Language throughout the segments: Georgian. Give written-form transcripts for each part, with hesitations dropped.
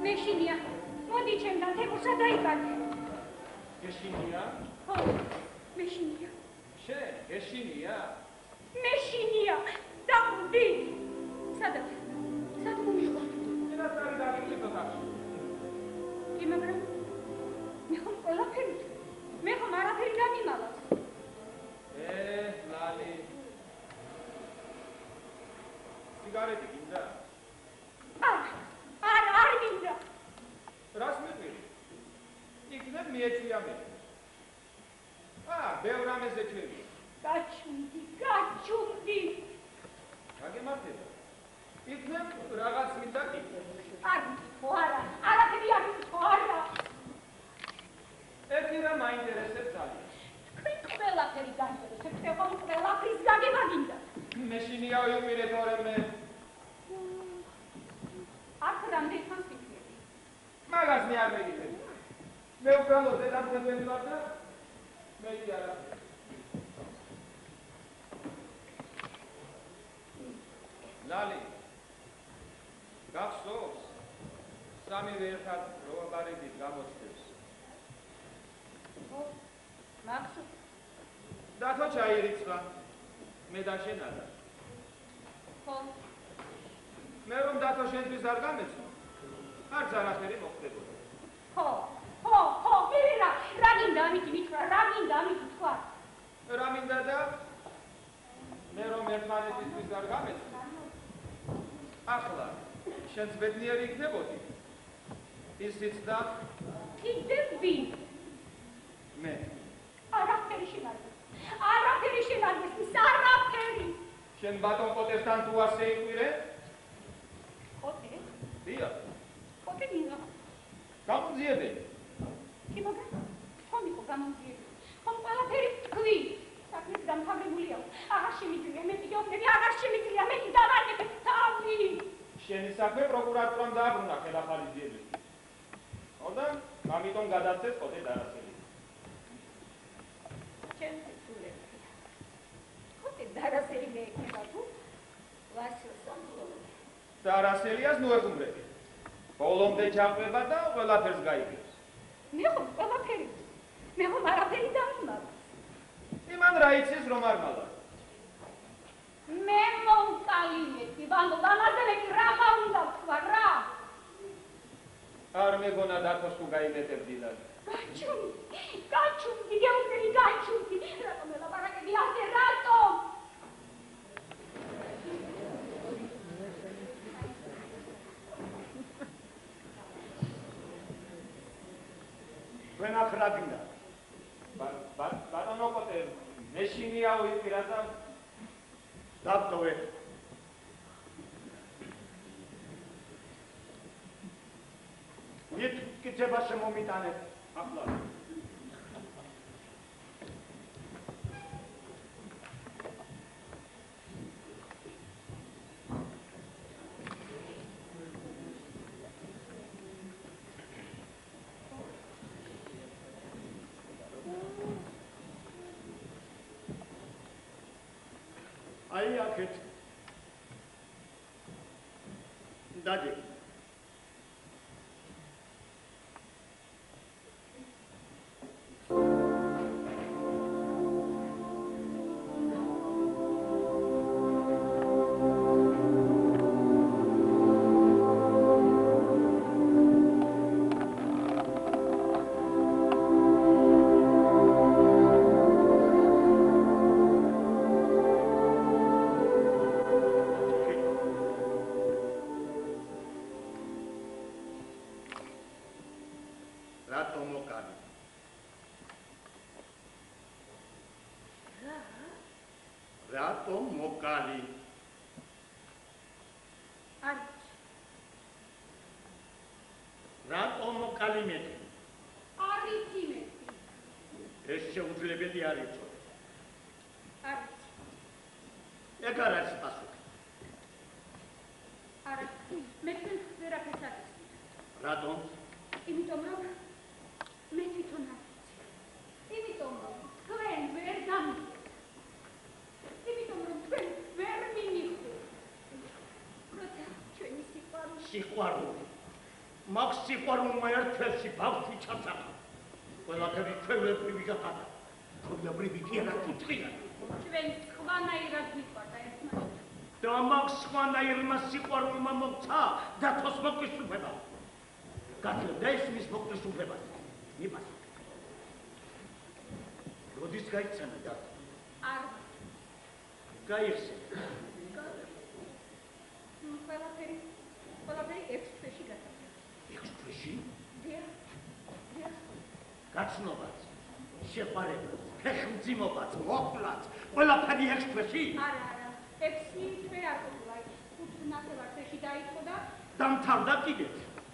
მეშინია. მოდი ჩემთან თემურსა დაიკარგე. გეშინია? ხო, მეშინია. შენ გეშინია? მეშინია. დაყვდი. სადაც მომიყვა? რაც არის დაგიწყო თავს. კი, მაგრამ მე ხომ ყველაფერი მე ხომ არაფერი გამიმალავს. ლალი. სიგარეტი გინდა? არ მინდა. რას მეყვირი? იქნებ მიეჩვია მე. ბევრ ამეზე ჩვენი. გაჩუმდი. გაგემართება. იქნებ რაღაც მინდა კითხო. არა, არაფერი არ მითხო, არა. ერთი რამ მაინტერესებს ძალიან. თქვენ ყველაფერი გაინტერესებს, მე ხომ ყველაფრის გაგება გინდა. მეშინია ვიყირეთ ორემე. აქ რამდენი ხანს ვიქნები? მაგას მე არ მეგიტები. მე უკრალო დედამწმენელი ვარ და მე კი არა. ლალი. გახსოვს? სამივე ერთად როაბარიდით გამოცდებს. ხო, მახსოვს. დათო ჩაირიცხა. მე და შენ არა. ხო. მე რომ დათო შენთვის არ გამეცნო, არც არაფერი მოხდებოდა. ხო, მირა, რა გინდა ამითი მითხრა, რა გინდა ამითი თქვა? რა მინდა და მე რომ ერთმანეთისთვის არ გამეცნო, ახლა შენც ბედნიერი იქნებოდი. ისიც და კიდევ ვინ? მე. არაფერი შენ არ გესმის, არაფერი. შენ ბატონ კოტესთან თუ არ შეიყვირე? კოტე? დიახ. კოტე მინდა. გამომძიებელი. კი, მაგრამ ხომ იყო გამომძიებელი? ხომ ყველაფერი თქვი? საქმეს დამთავრებულია. აღარ შემიძლია, მე კიდეობნები აღარ შემიძლია, მე კი დავარგებ თავი. შენი საქმე პროკურატურამ დააბრუნა ხელახალი ძიებისთვის. ოდა, ამიტომ გადაცეს კოტე დარასელი. ჩემი სულები. კოტე დარასელი მე ექნება თუ ვასილს ამბობ. დარასელიას ნუეხუმრები. ბოლომდე ჩაყვება და ყველაფერს გაიგებს. მე ხომ ყველაფერი. მე ხომ არაფერი დამიმალავს. იმან რა იცის რომ არ მალა. მე მომკალინეთი, ვამბობ, ამაზე მე რა უნდა ვთქვა რა? არ მეგონა დათოს თუ გაიმეტებდი და. გაჩუმდი, გეუბნები გაჩუმდი. რატომ ელაპარაკები ასე, რატომ? თქვენ აქ რა გინდა? ბატონო კოტე, მეშინია ვიყირა და დაბტოვე. მიკითხება შემომიტანეთ ახლა. აი აქეთ დადი რატომ მოკალი? რატომ მოკალი მეტი? არიცი მეტი. ეს შეუძლებელი არ იცოდი. არიცი. ეგ არ არის პასუხი. არა, მე თქვენ ვერაფერს არ ვიცი. რატომ? იმიტომ რომ მე თვითონ არ ვიცი. იმიტომ რომ თქვენ ვერ გამიგეთ. იმიტომ რომ თქვენ ვერ მინიხდეთ. როცა ჩვენი სიყვარული. სიყვარული. მაგ სიყვარულმა ერთ თვეში ბავშვი ჩასახა. ყველაფერი ჩვეულებრივი გახადა. ჩვეულებრივი კი არა კუთხია. ჩვენ სხვანაირად ვიყვარდა ერთმანეთს. და მაგ სხვანაირმა სიყვარულმა მოხდა დათოს მოკისუფება. გაცლებდა ისმის მოკისუფებას. მიპასუხე. როდის გაიცანა და? არ გაიხსენე. ყველაფერი 6 თვეში გასაგებია. 6 თვეში? დიახ. გაცნობაც, შეყვარებაც, ფეხმძიმობაც, მოყვლაც, ყველაფერი 6 თვეში? არა, 6 თვე არ ყოფილა. 5 თვეში დაიწყო და დამთავრდა კიდეც.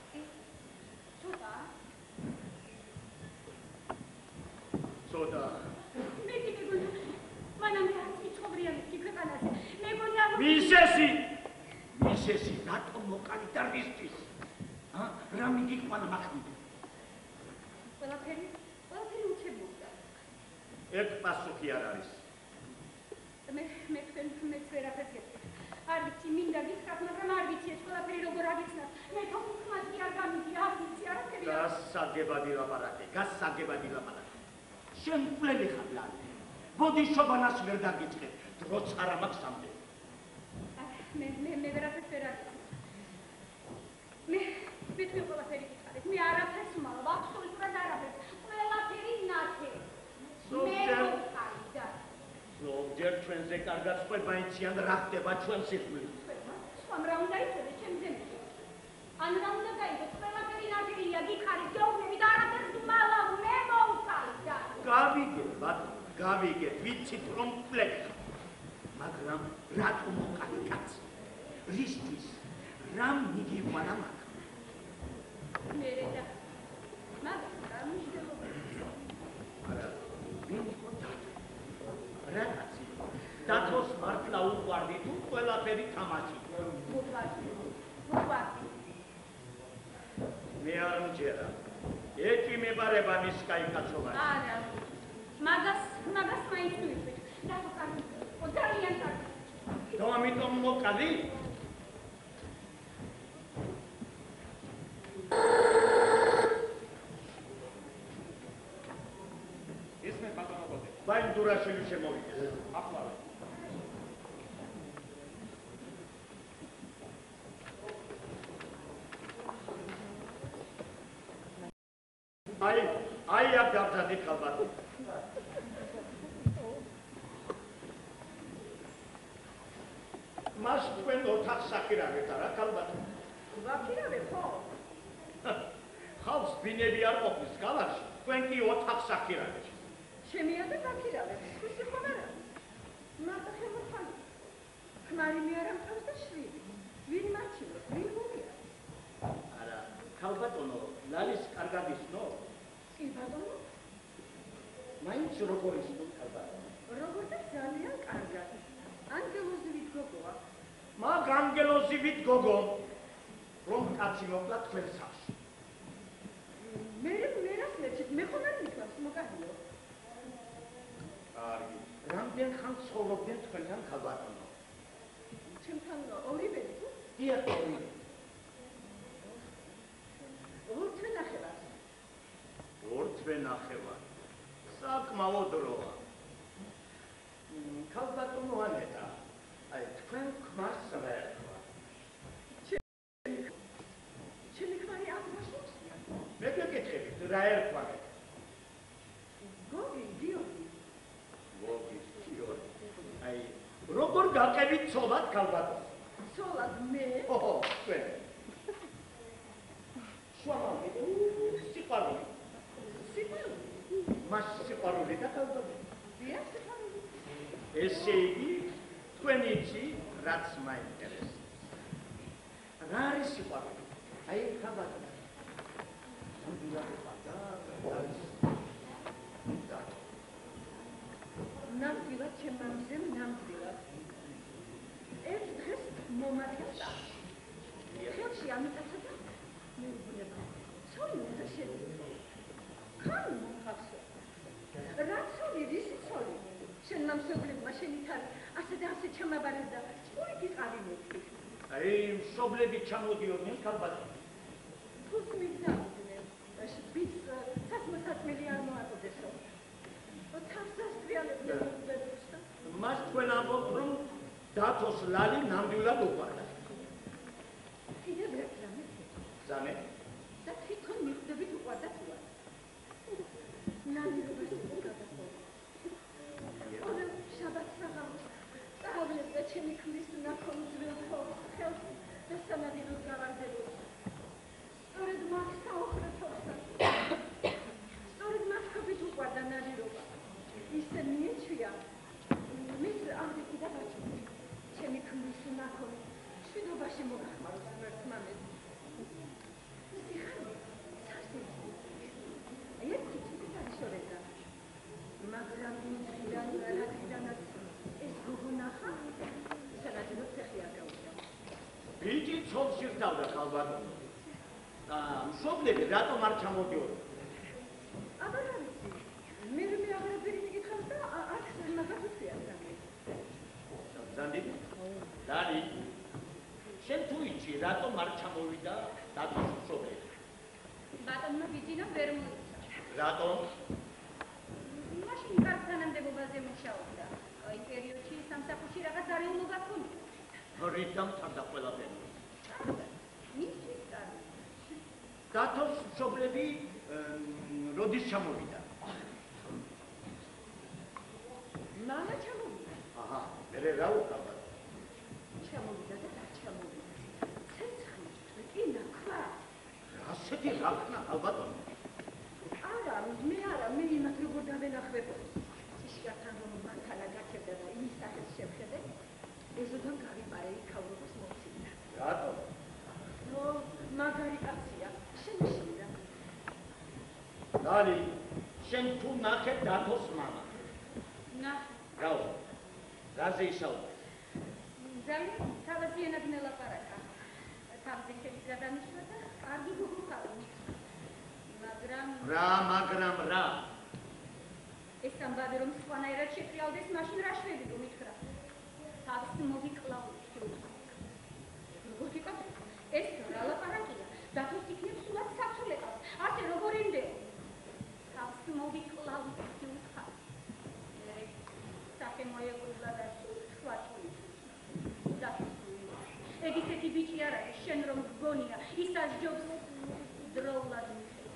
ცოტა. მე კი მეგონა, მანამდე არც მიცხოვრიანი ქვეყანაზე. მეგონა მისესი, რატომ მოკალი და რისთვის? რა მიგიყვანა მაგნით? ყველაფერი უჩებობდა. ერთ პასუხი არ არის. მე თქვენს ვერაფერს გეტყვით. არ ვიცი, მინდა გითხრათ, მაგრამ არ ვიცი ეს ყველაფერი როგორ აღიქმნა. მე თვითონაც კი არ გამიდი, არ ვიცი, არაფერი. გასაგებადი ლაპარაკი. შენ მკვლელი ხარ ლალი. ბოდიშობანას ვერ დაგიწყებ, დროც არ მაქვს ამდენ. მე ვერაფერს ვერ არ ვიცი. მე თქვენ ყველაფერი გითხარით, მე არაფერს ვმალავ, აბსოლუტურად არაფერს. ყველაფერი ნათელი. ზოგჯერ ჩვენზე კარგად სწვება იციან რა ხდება ჩვენ სიკვდილით. სხვამ რა უნდა იცოდეს ჩემზე მეტი. ან რა უნდა გაიგოს, ყველაფერი ნათელია, გითხარით, გეუბნები და არაფერს ვმალავ, მე მოვხალ და. გავიგეთ, ვიცით რომ მკვლელი ხარ. მაგრამ რატომ მოკალი კაცი? რისთვის? რა მიგიყვანა მაგ? მერე და მაგას რა მნიშვნელობა? არა, ვინ იყო დათო? რა კაცი? დათოს მართლა უყვარდი თუ ყველაფერი თამაში? უყვარდი. მე არ მჯერა. ეჭვმებარება მის კაიკაცობას. არა. მაგას მაინც მივიყვით. დათო კარგი. ძალიან კარგი. და ამიტომ მოკალი? ისმე ბატონო გოდე. ბაინდურაშვილი შემოვიდეს. ახლა აი აქ გავზადეთ ხალბატო. მას თქვენ ოთახს ახირავეთ არა ხალბატო? ვაქირავე ხო? ხალხს ბინები არ ყოფნის ქალაქში, თქვენ კი ოთახს ახირავეთ. შემია და ვაქირავე. ხუსი ხომ არა? მარტო შემოხვალ. ხმარი მე არ ამყავს და შვილი. ვინ მაჩილოს, ვინ გულია? არა, ხალბატონო, ლალის კარგად ისნო? კი ბატონო. მაინც როგორ ისნო ხალბატონო? როგორ და ძალიან კარგად. ანგელოზივით გოგოა. მაგ ანგელოზივით გოგო, რომ კაცი მოკლა თქვენ სახლში. მე რას ლეჩით, მე ხომ არ მითქვას, მოგალიო. კარგი. რამდენ ხანს ცხოვრობდნენ თქვენთან ხალბატონო? ჩემთან ორივე თუ? დიახ, ორივე. ორ თვე ნახევარ. საკმაოდ დროა. ხალბატონო ანეტა, აი თქვენ ქმარს რა ერქვა? ჩემი ქმარი აღმაშენებია. მე გეკითხებით, რა ერქვა? გოგი, გიორგი. აი, როგორ გაყევით ცოლად ხალბატონო? ცოლად მე? ოჰო, თქვენ. შუამავე, სიყვარული. მას სიყვარული და ხალბატონო. დიახ, სიყვარული. ესე იგი, თქვენ იცი, რაც მაინტერესებს. რა არის სიყვარული? აი, ხალბატონო. ნამდვილად ჩემ მამზემ ნამდვილად. ერთ დღეს მომართეს და ხელში ამიტაცა და მე ვუნება. ცოლი უნდა შეძლო. ხან მომხავსო. რა ცოლი, რისი ცოლი? შენ მამსებლებმა შენით არის ასე და ასე ჩამაბარეს და წყურითი ყავი მეთქი. აი, მშობლები ჩამოდიოდნენ ხალბატონო. ფულს მიგზავნდნენ. შპიც სასმოსაწმელი არ მოაწოდესო. თავს დასტრიალებდნენ უბედურს და მას თქვენ ამბობთ, რომ დათოს ლალი ნამდვილად უყვარდა. კიდევ ერთ რამე ზამე? და თვითონ მიხვდებით უყვარდა თუ არა. ნადირობას უკვე გადახოვდა. ყოველ შაბათს საღამოს წავავლებ და ჩემი ქმრის ნახონ ძველ ხელს და სანადიროს გავარდებოდი. სწორედ მათ საოხრე თორსა. სწორედ მათ ხობით უყვარდა ნადირობა. ისე მიეჩვია, მის აღდიკი და ბაჭკი. ჩემი ქმრის ნახონ შვიდობაში მოგახმაროს ერთმანეთს. სიხარი სასიძი. ერთი წუთი დაშორდა. მაგრამ მიდრიდან რადგანაც ეს გოგო ნახა, სანადირო ფეხი არ გაუჭა. ბიჭი ცოლს ირთავდა ხალბატონო. და მშობლები რატომ არ ჩამოდიოდნენ? აბა რა ვიცი, მე აღარაფერი მიკითხავს და აქ მაგას უცია ზამი. ზანდი? ლალი, შენ თუ იცი, რატომ არ ჩამოვიდა დათოს მშობლები? ბატონმა ბიძინა ვერ მოიცა. რატომ? მაშინ კარგ თანამდებობაზე მუშაობდა. აი პერიოდში სამსახურში რაღაც არეულობა ჰქონდა. რით დამთავრდა ყველაფერი? მისთვის კარგი. დათოს მშობლები როდის ჩამოვიდა? მამა ჩამოვიდა. აჰა, მერე რა უკავა? ჩამოვიდა და დაჩამოვიდა. ცეცხლი, ტვინა, ქვა. ასეთი რახნა ალბათონო. არა, მე იმათ როგორ დავენახვებოდი. ჭიშკართან რომ მანქანა გაქებდა და იმის სახელს შევხედე, ეზოდან გავიპარე იქავრობას მოცილდა. რატომ? მაგარი კაცია, შემიშინდა. ლალი, შენ თუ ნახე დათოს მამა? ნახე. გაუ, რაზე ისაუბრე? ძალიან თავაზიანად მელაპარაკა. თავზე ხელით გადამიშვა და კარგი გოგო ხარ. მაგრამ რა? ეს ამბავი რომ სხვანაირად შეტრიალდეს, მაშინ რა შვედი რომ ითხრა. თავს მოვიკლავდი. როგორ გიყავ? ეს რა ლაპარაკია? დათოს იქნებ სულად საფრთხილებას. ასე როგორ იმდეო? თავს მოვიკლავდი უხარ. სახე მოეყულა და სულ სხვა წვით. ეგ ისეთი ბიჭი არ არის, შენ რომ გგონია, ის ასჯობს დროულად.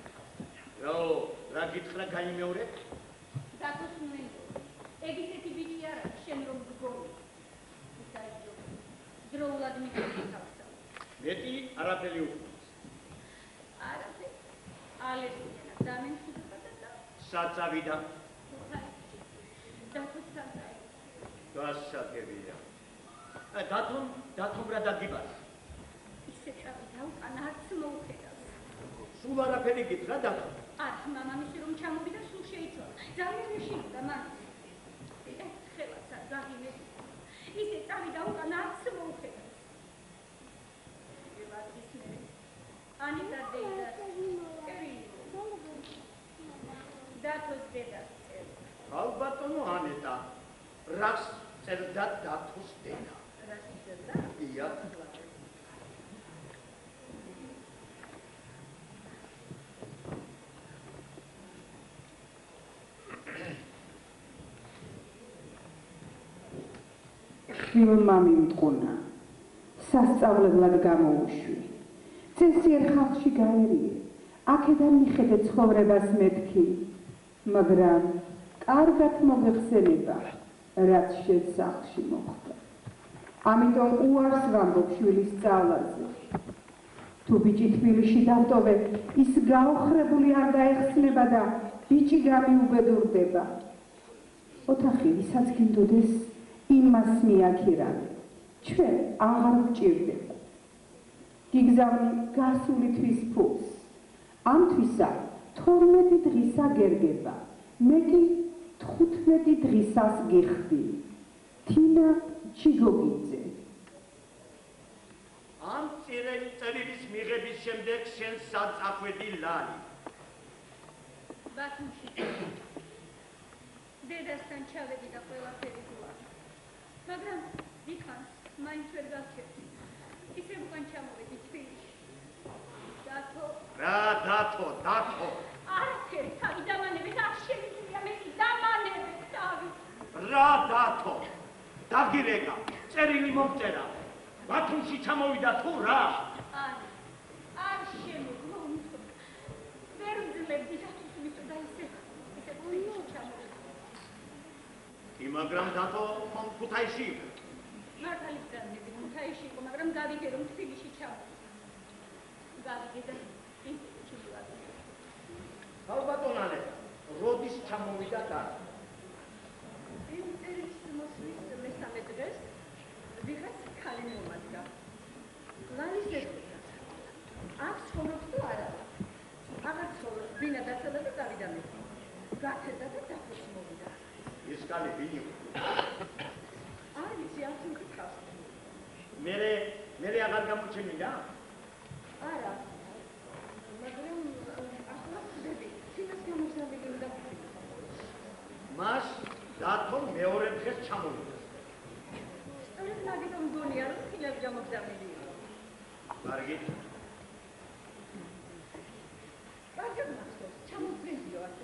რა გითხრა გაიმეორე? დათოს ნუენდო. ეგ ისეთი ბიჭი არ არის, შენ რომ გგონია, ის ასჯობს დროულად მიქცევსა. მეტი არაფერი უხმის. არაფერი. ალერსია დამენხდება და საწავიდა. დათოს საწავიდა. გასაგებია. დათომ რა დაგიბარა? ისე წავიდა უკან არც მოუხედავს. სულ არაფერი გითხრა დათომ? არა, მამამისი რომ ჩამოვიდა, სულ შეიცვალა. ძალიან ეშინოდა მამის. ერთხელაც არ გაღიმედი. ისე წავიდა უკან არც მოუხედავს. ანიტა დედას დათოს დედას წერდა. ალბათონო ანეტა, რას წერდა დათოს დედა? რას წერდა? ია. ხილმა მიმტყუნა, სასწავლებლად გამოუშვი. წესიერ ხალხში გაერიე, აქედან მიხედე ცხოვრებას მეთქი, მაგრამ კარგად მოგეხსენება, რაც შენ სახლში მოხდა. ამიტომ უარს ვამბობ შვილის სწავლაზე. თუ ბიჭი თბილისში დავტოვე, ის გაოხრებული არ დაეხსნება და ბიჭი გამიუბედურდება. ოთახი, ვისაც გინდოდეს, იმას მიაქირავე, ჩვენ აღარ გვჭირდება. გიგზავნი გასული თვის ფულს, ამ თვისა 12 დღისა გერგება, მე კი 15 დღისას გიხდი. თინა ჩიგოგიძე. ამ წერილის მიღების შემდეგ შენ სად წახვედი ლალი? ბათუმში. დედასთან ჩავედი და ყველაფერი გუა. მაგრამ დიხანს მაინც ვერ გავჩერდი. ისე უკან ჩამოვედი თბილისში. დათო დათო, დათო. არაფერი თავი დამანებით არ შემიძლია მე დამანებით თავი. რა დათო? დაგირეკა, წერილი მომწერა. ბათუმში ჩამოვიდა თუ რა? არ შემიძლია. ვერ ვძლებდი რატოს მისო და ისე გულში ჩამოვიდა. კი, მაგრამ დათო ქუთაისში იყო. მართალიც განმედი ქუთაისში იყო, მაგრამ გავიგე რომ თბილისში ჩამოვიდა. გავიგე და ინსტიტუტში ვიყავი. ალბათონალე, როდის ჩამოვიდა და? იმ წელს მოსვლის მესამე დღეს ვიღაც ქალი მომადგა. ლალის ეხება. აქ ცხოვრობს თუ არა? აღარ ცხოვრობს, ბინა დაცალა და გავიდა მე. გაქედა და დაფოს მოვიდა. ის ქალი ვინ იყო? არ ვიცი, არ მკითხავს. მე აღარ გამოჩენილა? არა. მაგრამ ახლა ხდები. სინას გამოსავალი უნდა ვქნათ. მას დათო მეორე დღეს ჩამოვიდა. სწორედ მაგით მგონია, რომ სინას გამოსავალი იყო. კარგი. კარგად მახსოვს, ჩამოწვიდიო ასე.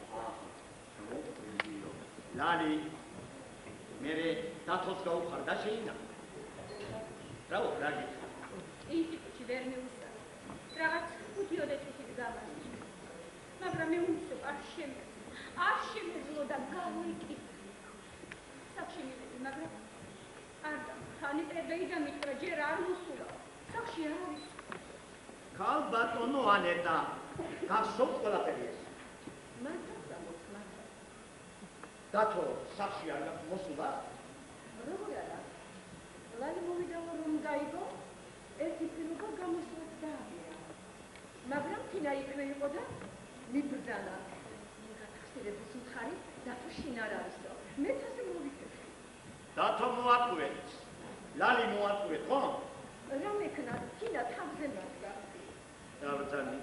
ლალი, მე დათოს გაუხარდა შეინა. რავო, რაგი. ინსტიტუტში ვერ მივუსწარ. რაღაც 5 ოდესით გამარჯვე. მაგრამ მე უმცრობ არ შემეძლო და გავიკი. სახში მივედი, მაგრამ არ ხანი ტრებეი დამიტყვა, ჯერ არ მოსულა. სახში არ არის. ქალ ბატონო ანეტა, გახსოვთ ყველაფერი ეს? მართალ გამოსმა. დათო სახში არ მოსულა? როგორ არა? ლალი მოვიდა რომ გაიგო, ერთი ფილმობა გამოსვლაც დააბია. მაგრამ თინა იქვე იყო და მიბრძანა. გათახსირების მხარი დათო შინ არ არისო. მეც ასე მოვიქცე. დათო მოაკვეთ. ლალი მოაკვეთ, ხო? რა მექნა, თინა თავზე მაგდა. დავძანი.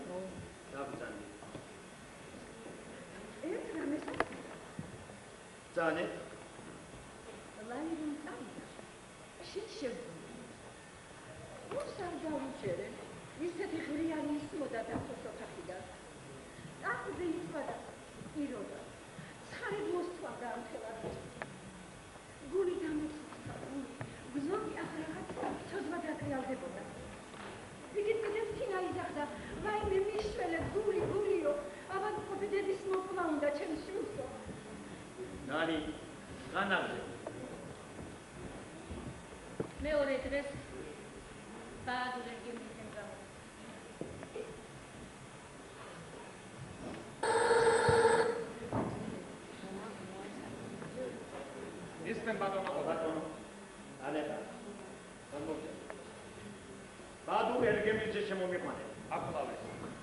ერთ რამეს ძანე. ლალი რომ წავიდა. შენ შეგვიძლია. როს არ დაუჯერე? ისეთი ღრიანი ისმოდა დათოს ოთახიდან. ტახტზე იწვადა, იროდა. ცხარით მოსთვალდა ამ თელად. გული დამეწუხა, გზნობი ახ რაღაც ცოდვა დაკრიალდებოდა. იგი კიდევ თინა იძახდა, ვაიმე მიშველე, გულიო, ავადმყოფი დედის მოკვლა უნდა ჩემს შვილსო. ლალი, განაგზე. მეორე დღეს ბაადურე გემისთან გავა. ისმენ ბატონო. ანეტა. გამოვიდა. ბაადურე ერგემიძე შემომიყვანე. აკვლავეს.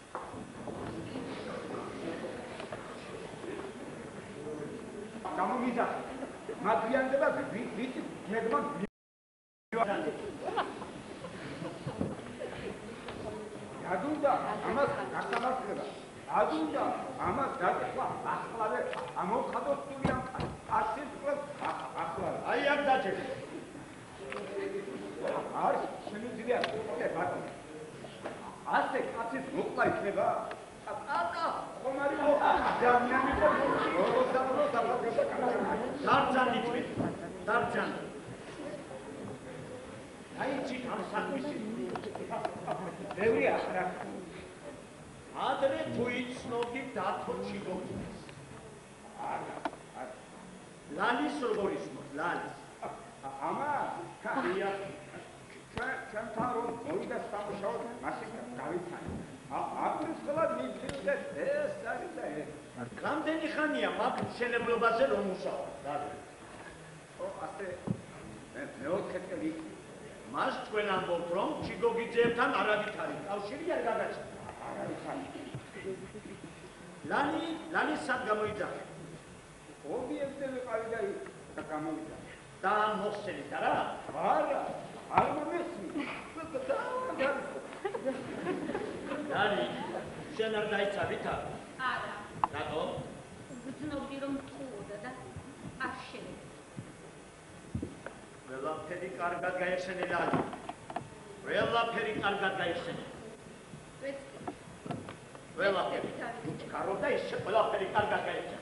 გამომიდა. მაგვიანდება ვიცი მეგმან ადუნდა ამას გასამართლება. ადუნდა ამას დაწვა ახლავე ამოხადოთ თურიან ასეთ კლუბ ახლავე. აი აქ დაჭერე. არ შემიძლია ბატონო. ასე კაცის მოყლა იქნება? ატა ხომარი ადამიანი ხო როდოსაბრო საფრანგეთსა დარწანი თქვი. დარწანი. აი ჩი ამ საქმეში. ბევრია რა. ადრე თუ იცნობდი დათო ჩიგოძეს. არა. ლალის როგორ იცნობ? ლალის. ამა კაია ჩვენთან რომ მოვიდა სამუშაოდ მაშინ გავიცანი. აკურის ყველა მიფიქრე ეს არის და ეს. რამდენი ხანია მაგ მშენებლობაზე რომ მუშაობ? ო ასე მეოთხე წელი მას თქვენ ამბობთ რომ ჩიგოგიძეებთან არავითარი კავშირი არ გადაჭრა. არ არის ხანი. ლალი სად გამოიძახე? ობიექტზე ვიყავი და გამოვიდა. და მოხსენით არა? არა, არ მომესმის. ლალი, შენ არ დაიცავით არ? არა. რატო? გძნობდი რომ მწყუროდა და არ შევედი. ყველაფერი კარგად გაიხსენე ლალი. ყველაფერი კარგად გაიხსენე. ვეც ყველაფერი. ეს ყველაფერი კარგად გაიჭირა.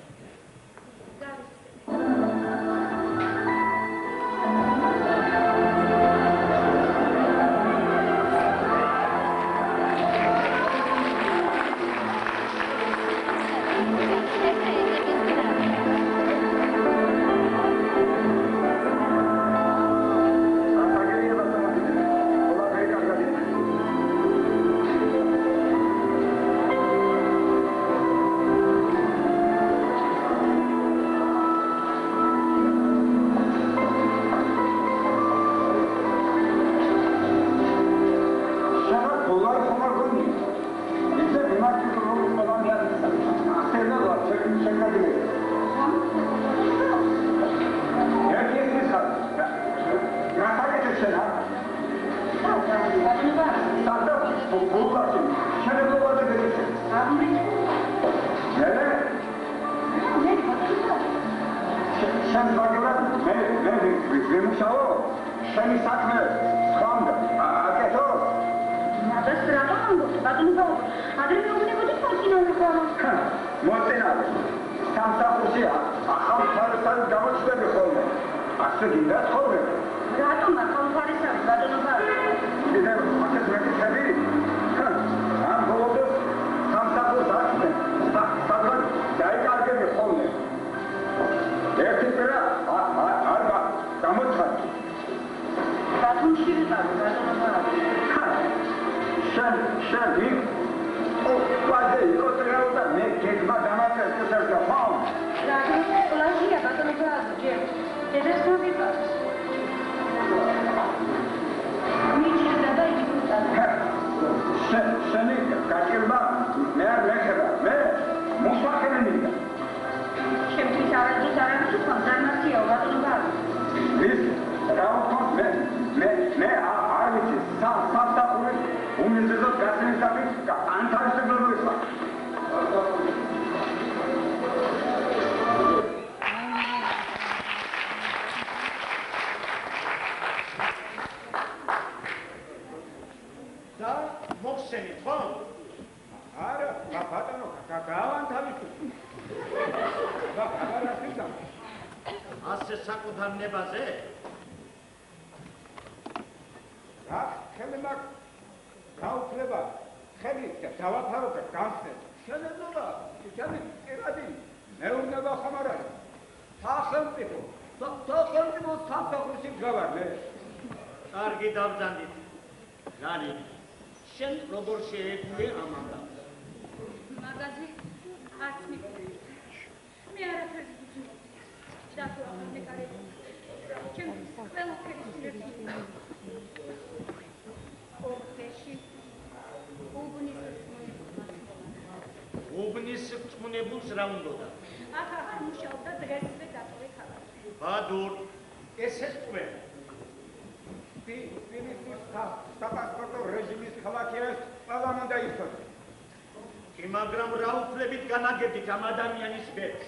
მაგრამ რა უფლებით განაგებდით ამ ადამიანის ბედს?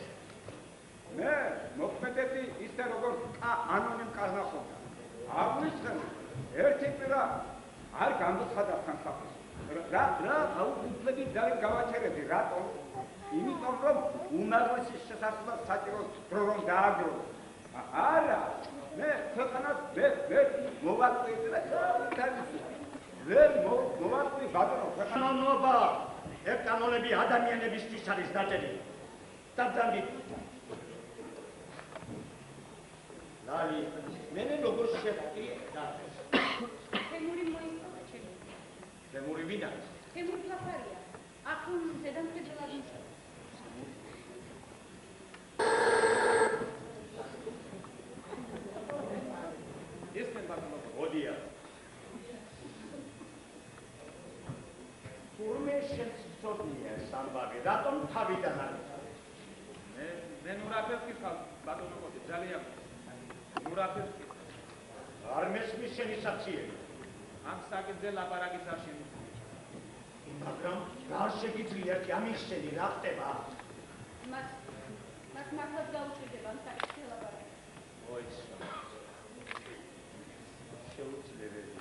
მე მოქმედები ისე როგორც ანონიმ კაზნახონდა. აღვიცხენ ერთი პირა არ განუცხადა სამსახურს. რა უფლებით ძალიან გავაჩერებდი, რატომ? იმიტომ რომ უმაღლესი შესაძლებლად საჭირო დრო რომ დააგრო. არა, მე ქვეყანას ვერ მოვაკვირდი და ვერ მოვაკვირდი ბატონო ქვეყანობა. ეს კანონები ადამიანებისთვის არის დაჭერილი. დაბრძანდით. ლალი, მე როგორ შეხვდი და თემური მოისწავლა ჩემი. თემური ვინ არის? თემური ფაფარია. აქ ზედამხედველად მუშაობს. ესმენ ბატონო. ოდია. თურმე შეცოდნია სამბავი, რატომ თავიდან არის? მე ნურაფერს ვკითხავ, ბატონო მოდი, ძალიან. ნურაფერს ვკითხავ. არ მესმის შენი საქციელი. ამ საკითხზე ლაპარაკის არ შემიძლია. მაგრამ რა შეგიძლია კი ამიხსენი რა ხდება? მას მართლაც გაუჭირდება ამ საკითხზე ლაპარაკი. მოიცა. შეუძლებელი.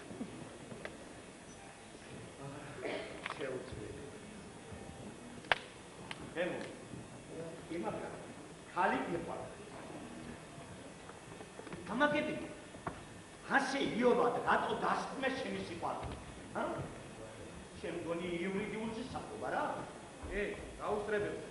ემო იმაგრა ხალი მიყვარდა ამაგები ასე იობად რატო დასკმე შენი სიყვარული ა შენ მგონი იურიდიულზე საუბრობ რა გაუსწრებებს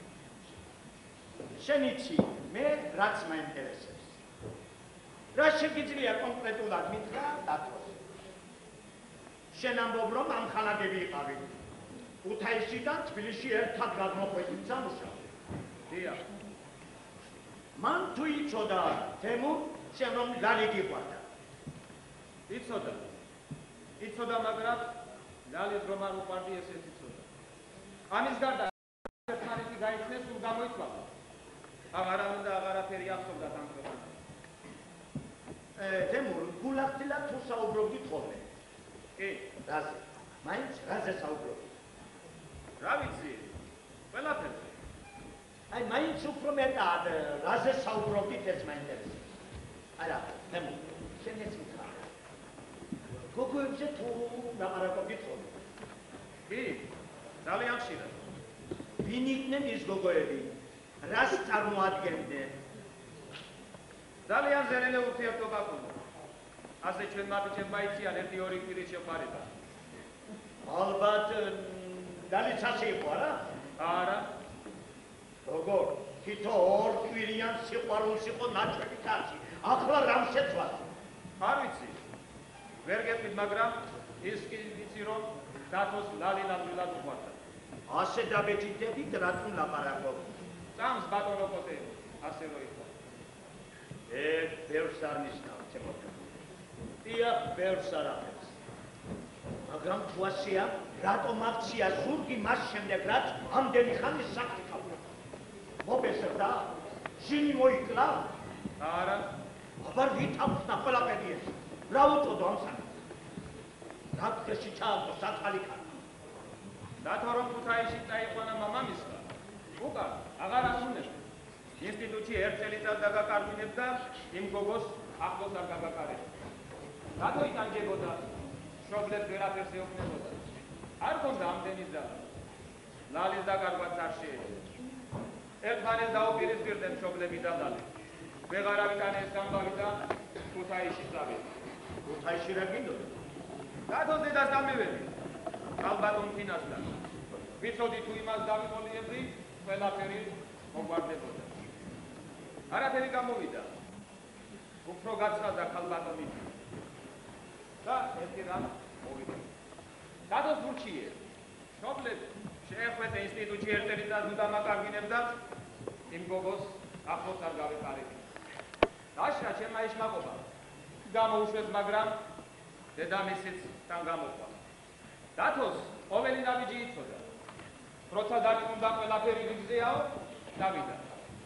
შენ იცი მე რაც მაინტერესებს რა შეგიძლია კონკრეტულად მითხრა დათოს შენ ამბობ რომ ამ ხალაგები იყავი ქუთაისიდან თბილისში ერთად გადმოხვედი სამუშაო დიახ მან თუ იცოდა თემუ შენ რომ ლალი გიყვარდა იცოდა მაგრამ ლალის რომ არ უყვარდი ესეც იცოდა ამის გარდა ერთმანეთი გაიცნეს სულ გამოიცვალა აღარა უნდა აღარაფერი ახსოვდა ამ ქვეყანას თემუ გულახდილად თუ საუბრობდით ხოლმე კი რაზე მაინც რაზე საუბრობდით რა ვიცი ყველაფერზე აი მაინც უფრო მეტად რაზე საუბრობდით ეს მაინტერესებს არა თემუ შენ ეს მითხრა გოგოებზე თუ ლაპარაკობდით ხოლმე კი ძალიან ხშირად ვინ იყვნენ ის გოგოები რას წარმოადგენდნენ ძალიან ზერელე ურთიერთობა ჰქონდა ასე ჩვენმა ბიჭებმა იციან ერთი-ორი კვირის შეყვარება ალბათ ლალიც ასე იყო არა როგორ თითო ორ კვირიან სიყვარულს იყო ნაჩვენი კაცი ახლა რამ შეცვალა არ ვიცი ვერ გეტყვით მაგრამ ის კი ვიცი რომ დათოს ლალი ნამდვილად უყვარდა ასე დაბეჭდებით რატომ ლაპარაკობთ წამს ბატონო კოტე ასე რო იყო ბევრს არ ნიშნავს ჩემოთა დიახ ბევრს არაფერს მაგრამ თუ ასეა რატომ აქცია ზურგი მას შემდეგ რაც ამდენი ხანი საქმე ყავდა მობესრდა შინი მოიკლა არა აბა ვითავხსნა ყველაფერი ეს რა უწოდო ამ საქმეს რა ქეში ჩააგდო საწყალი ხარ დათო რომ ქუთაისში წაიყვანა მამამისმა უკან აღარ ასუნებს ინსტიტუტში ერთ წელიწად დაგაკარგვინებდა იმ გოგოს ახლოს არ გაგაკარებდა დათო იტანჯებოდა მშობლებს ვერაფერს ეუბნებოდა არ ქონდა ამდენი ძალა ლალის დაკარგვაც არ შეეძლო ერთმანეთს დაუპირისპირდნენ მშობლები და ლალი ვეღარ ავიტანე ეს ამბავი და ქუთაისში წავედი ქუთაისში რა გინდოდა დათოს დედას დამივედი ალბათონ ფინასთან ვიცოდი თუ იმას დავიყოლიებდი ყველაფერი მოგვარდებოდა არაფერი გამოვიდა უფრო გაცხადდა ქალბატონი და ერთი რამ მოვიდა დათოს ბურჩიე მშობლები შეეხვეწე ინსტიტუტში ერთ წელიწად უნდა მაკარგინებდა იმ გოგოს ახლოს არ გავეყარებდი დაშა ჩემმა იშმაყობა გამოუშვეს მაგრამ დედამისიც თან გამოყვა დათოს ყოველი ნაბიჯი იცოდა როცა დაჭუნდა ყველაფერი რიგზეაო დავიდა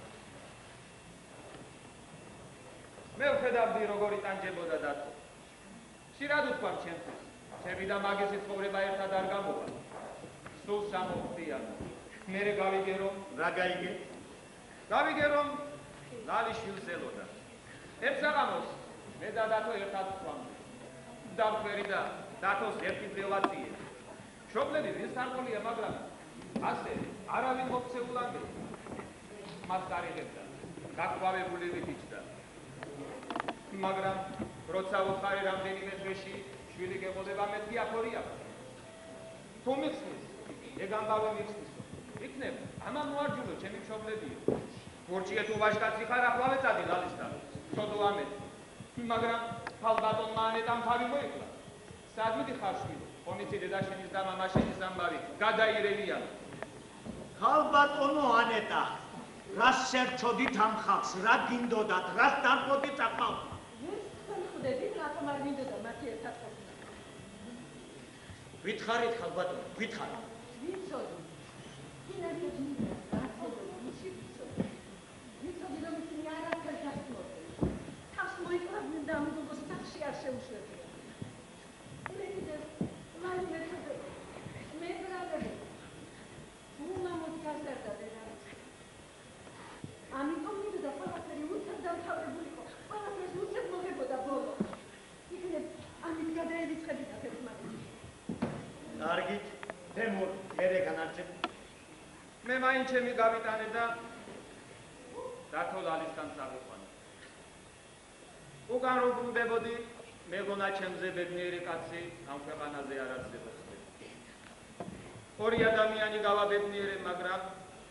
მე ვხედავდი როგორ იტანჯებოდა დათო სირად ვთქვამ ჩემთვის ჩემი და მაგისი ცხოვრება ერთად არ გამოვა სულ სამოხდია მერე გავიგე რომ რა გაიგე გავიგე რომ ლალი შვილს ელოდა ებსაღამოს მე და დათო ერთად ვთქვამდი დავხვერი და დათოს ერთი ბრელაციე მშობლები ვინც არყოლია მაგრამ ასე არავინ მოქცეულამდე მას გარიღებდა გაყვავებული ვიჩდა მაგრამ როცა უხარე რამდენიმე დღეში შვილი გეყოდება მეთქი აფორია თუ მიხსნის ეგ ამბავი მიხსნისო იქნებ ამა მოარჯულო ჩემი მშობლებიო გორჩია თუ ვაჟკაცი ხარ ახლა ვეწადი ლალისთან ცოდო ამეთ მაგრამ ქალბატონმა ანეტამ თავი მოიკლა სად მიდიხარ შვილო ხონიცი დედა შენის და მამა შენის ამბავი გადაირევია ქალბატონო ანეტა რას შერჩოდით ამ ხალხს რა გინდოდათ რას დარყოდით ახალ ხვდებით რატომ არ მინდოდა მათი ერთად ყოფნა ვითხარით ქალბატონო ვითხარით ვიცოდი ინარიო მინდა ვიცოდი რომ ისინი არაფერს გასწორდნენ თავს მოიკლავდნენ და ამ გოგოს სახში არ შეუშვებდნენ მე კიდევ მალე მე ბრალები უმამოდ გასარდა დედა ამიტომ მინდოდა ყველაფერი უცებ დამთავრებულიყო ყველაფერს უცებ მოგებოდა ბოლო იქნებ ამით გადაერიცხებინათ ერთმანეთს კარგით თემურ მერე განარჩევ მე მაინც ჩემი გავიტანე და დათო ლალისგან წავიყვანე. უკან რო ბრუნდებოდი, მეგონა ჩემზე ბედნიერი კაცი ამ ქვეყანაზე არ არსებობს. ორი ადამიანი გავაბედნიერე, მაგრამ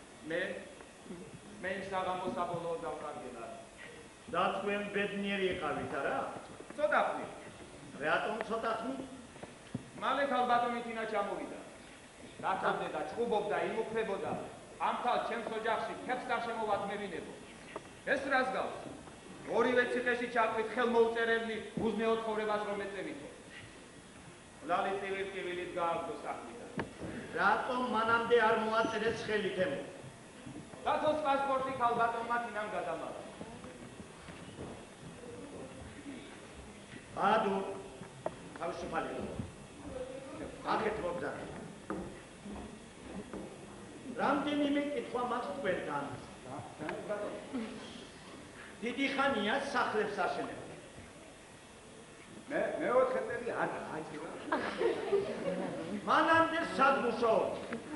მე საღამოს საბოლოოდ დავკარგელა. და თქვენ ბედნიერი იყავით არა? ცოტა ხნი. რატომ ცოტა ხნი? მალე ქალბატონი თინა ჩამოვიდა. დათამდე და ჭუბობდა, იმუქრებოდა. ამ ხალ ჩემს ოჯახში ქებს არ შემოვადმევინებო. ეს რას გავს? ორივე ციხეში ჩაკვით ხელმოუწერელი უზნეო ცხოვრებას რომ ეწევითო. ლალი ტივირტივილით გააგდო სახლიდან. რატომ მანამდე არ მოაწერეთ ხელით ემო? დათოს პასპორტი ქალბატონმა თინამ გადამალა. ბადუ თავისუფალი აქეთ მობძანე. რამდენიმე კითხვა მაქვს თქვენთან. დიდი ხანია სახლებს აშენებთ. მე 4 წელი არ აჭირა. მანამდე სად მუშაობთ?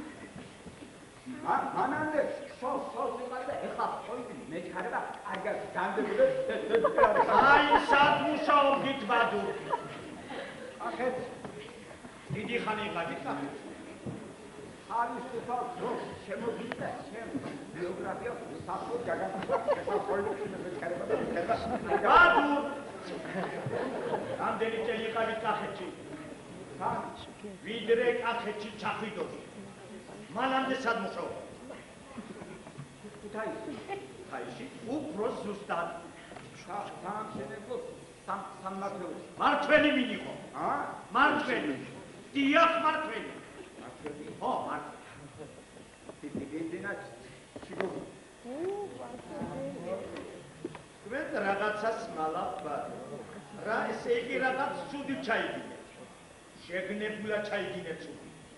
მანამდე სულ იყავდა ეხლა ხოიდი მეჩქარება კარგად განდებული. აი სად მუშაობთ ბადუ? ახეთ დიდი ხანი იყავით ახეთ. არის თვითონ რომ შემოვიდა ჩემ ბიოგრაფია საფუძ გაგაკეთდა ეხლა ხოიდი მეჩქარება და ბადუ რამდენი წელი იყავით კახეთში? ვიდრე კახეთში ჩახვიდოთ. მანამდე სად მუშაობთ? ქუთაისში. უფრო ზუსტად. სამშენებლო სამმართველო. მართველი მინიყო. მართველი. დიახ მართველი. მართველი. ო მართველი. დიდინა ჩიგო. თქვენ რაღაცას მალავთ. რა ესე იგი რაღაც ცუდი ჩაიგინეთ. შეგნებულა ჩაიგინეთ ცუდი.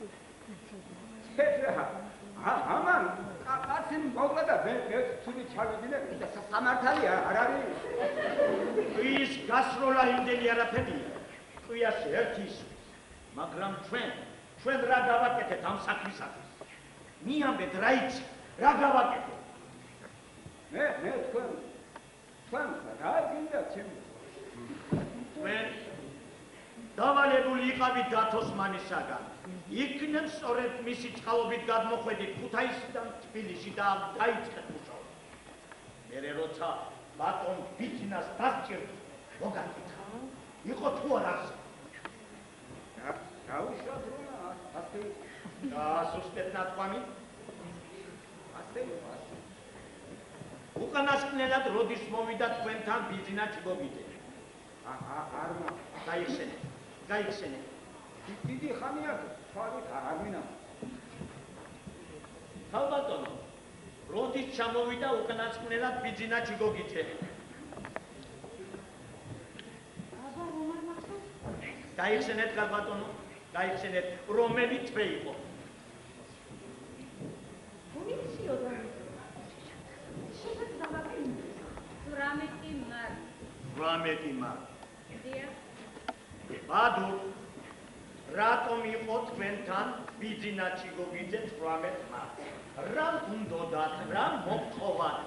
ამან კაცი მოგლა და მე ცუდი ჩავიდინე და სამართალია არ არის. ის გასროლა იმდენი არაფერია. ყვიაში ერთი ის. მაგრამ ჩვენ რა გავაკეთეთ ამ საქმისათვის? მიამბეთ რა იცი, რა გავაკეთეთ? მე თქვენ რა გინდა ჩემი? თქვენ დავალებული იყავით დათოს მანისაგან. იქნებ სწორედ მისი წყალობით გადმოხვედით ქუთაისიდან თბილისში და დაიწყეთ მუშაობა. მერე როცა ბატონ ბიძინას დასჭირდა, მოგაკითხა. იყო თუ არ არის? გაუშვათ რომ ასე დასუსტეთ ნათქვამი? ასე უკანასკნელად როდის მოვიდა თქვენთან ბიძინა ჩიბობიდე? არ გაიხსენეთ. დიდი ხანია თვალით არ მინა. ქალბატონო, როდის ჩამოვიდა უკანასკნელად ბიძინა ჩიგოგიძე? აბა რომ არ მახსოვს? გაიხსენეთ ქალბატონო, გაიხსენეთ რომელი თვე იყო? გონიციო და შეფეთ დავაკეთე. 18 მარტ. დიახ. ბადუ რატომ იყო თქვენთან ბიძინა ჩიგოგიძე 18 მარტს? რა უნდოდათ, რა მოხხოვათ?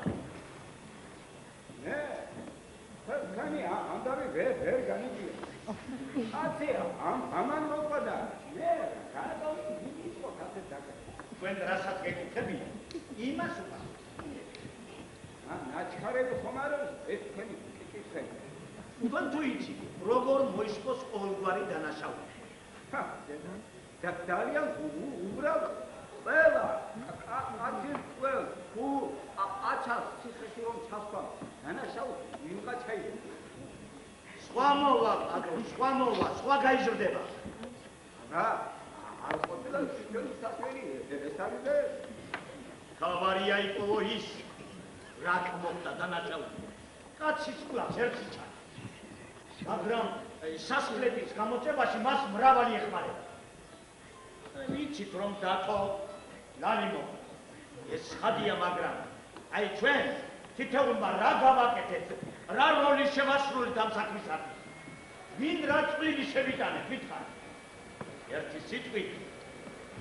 მე თქვენი ამდარი ვერ განიგია. აცი ამან მოყვადა. მე რატომ იყო ასე დაგაკეთე? თქვენ რასაც გეკითხებია? იმას უკან. ნაჩქარები ხომ არ არის ეს თქვენი კითხები? თქვენ თუ იცი, როგორ მოისკოს ყოველგვარი დანაშაული? და ძალიან უბრალოდ ყველა აცი ყველა აჩას ციხეში რომ ჩასვა დანაშაული ვიღა ჩაიდება. სხვა მოვა, სხვა გაიზრდება. რა არ ყოფილა ჩვენი საქმე ეს არის და ხავარია იყო ის რა მოხდა დანაშაული. კაცის კლავს ერთი ჩაი. მაგრამ სასახლების გამოწევაში მას მრავალი ეხმარება. ვიცით რომ დათო ლალიმო ეს ხადია, მაგრამ აი ჩვენ თითოეულმა რა გავაკეთეთ, რა როლი შევასრულეთ ამ საქმისათვის? ვინ რა წვლილი შევიტანეთ, გითხარით? ერთი სიტყვით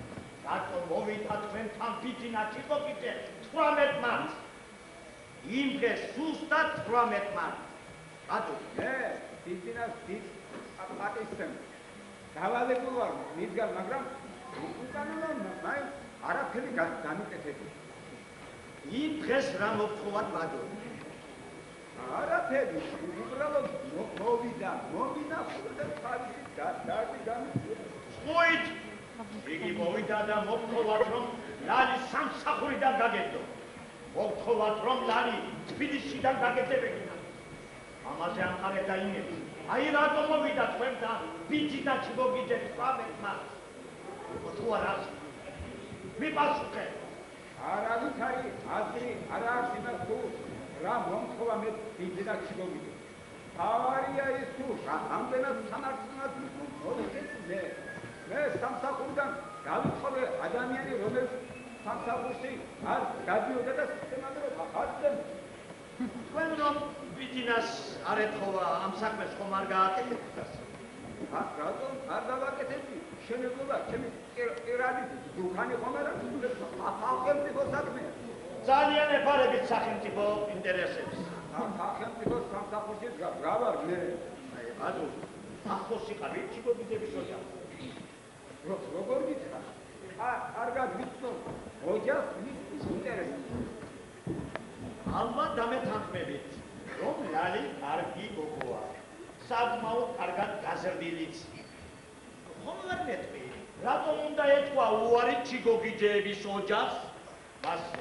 რატომ მოვიდა თქვენთან ბიძინა ჩიკოკიძე 18 მარტს? იმ დღეს ზუსტად 18 მარტს. რატო? ბიძინას პატისცემ. დავალებული ვარ მისგან, მაგრამ უკანონო მაინც არაფერი დამიკეთებული. იმ დღეს რა მოგთხოვათ ბადო? არაფერი, უბრალოდ მოვიდა და თავისი დარდი გამიწვია. ხუით! იგი მოვიდა და მოგთხოვათ, რომ ლალი სამსახურიდან გაგედო. მოგთხოვათ, რომ ლალი თბილისიდან გაგეძებებინა. ამაზე ამყარეთ და იმედი. აი რატომ მოვიდა თქვენთან ბიძი და ჩიბოგიძე 18 მარტს? თუ არა მიპასუხე. არ არის აზრი, არ არის იმას თუ რა მომთხოვა მე ბიძი და ჩიბოგიძე. ავარია ის თუ რამდენად სამართლად მოვიქეთ მე სამსახურიდან გავიწოვე ადამიანი, რომელიც სამსახურში არ გადიოდა და სისტემატურად ახალდა. თქვენ რომ ბიძინას არ ეთხოვა ამ საქმეს ხომ არ გააკეთებდა? რატომ არ დავაკეთებდი? შენებობა ჩემი პირადი დუქანი ხომ არა? სახელმწიფო საქმეა. ძალიან ეფარებით სახელმწიფო ინტერესებს. სახელმწიფო სამსახურში რა ვარ მე? ბადო, ახლოს იყავი ჩიკოგიძების ოჯახს. როგორ გითხრა? კარგად ვიცნობ, ოჯახს მის ინტერესებს. ალბათ დამეთანხმებით, რომ ლალი კარგი გოგოა. საკმაოდ კარგად გაზრდილიც. ხომ ვერ მეტყვი? რატომ უნდა ეთქვა უარი ჩიკოგიძეების ოჯახს? მასო.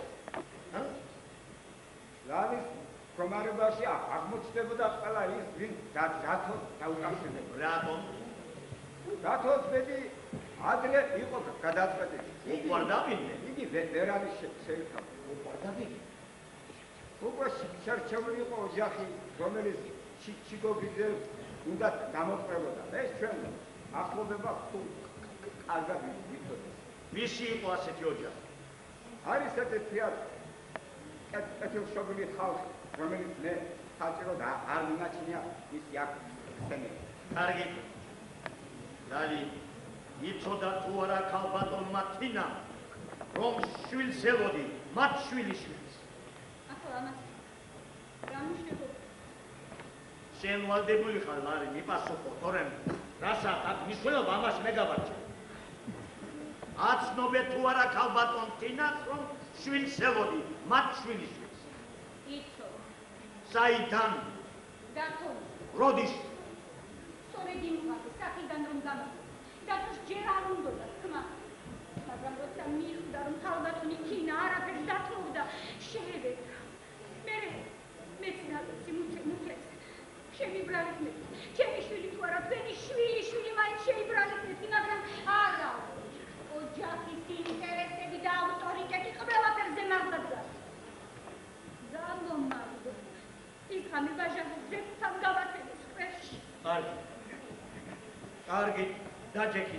ლალის პრომარებაში აღმოჩნდებოდა ყველა ის, ვინ დათოს დაუკავშირდებოდა. რატომ? დათოს ბედი ადრე იყო გადაწყვეტილი. უყვარდავინე? იგი ვერ არის შეერთებული. უყვარდავინე? უკვე შერჩეული იყო ოჯახი, რომელიც ჩიკოგიძე უნდა დამოუკრებოდა. ეს ჩვენ ახლობება თუ კარგად ვიცოდეთ. ვისი იყო ასეთი ოჯახი? არის ესეთი კეთილშობილი ხალხი, რომელიც მე საჭიროდ არ მინაჩნია ის ხსენები. კარგი. ლალი იცოდა თუ არა ქალბატონმა თინამ, რომ შვილს ელოდი, მათ შვილიშვილს. ახლა ამას რა მნიშვნელობა? შენ ვალდებული ხარ ლარი, მიპასუხო, თორემ რასაც აქ მნიშვნელობა ამას მე გავარჩევ. აცნობე თუ არა ქალბატონ თინას, რომ შვილს ელოდი, მათ შვილიშვილს. იცო. საიდან? დათოს. როდის? სწორედ იმ ხალხის სახიდან რომ გამოვიდა. დათოს ჯერ არ უნდოდა თქმა. მაგრამ როცა მიხვდა რომ ქალბატონი თინა არაფერს დათმობდა, შეერეთ. მეც ნაცი მუქლებს. შემიბრალეთ მე. ჩემი შვილი თუ არა თქვენი შვილი მაინც შეიბრალეთ მე, მაგრამ არა. ოჯახის ინტერესები და ავტორიტეტი ყველაფერზე მაღლად. გამომარჯო. ის ხამი ბაჟანის ძებთან გავაკეთეს ყველში. კარგი. კარგი, დაჯექი.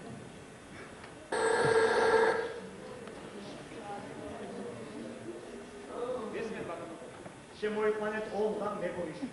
შემოიყვანეთ ოლღა მეგონიში.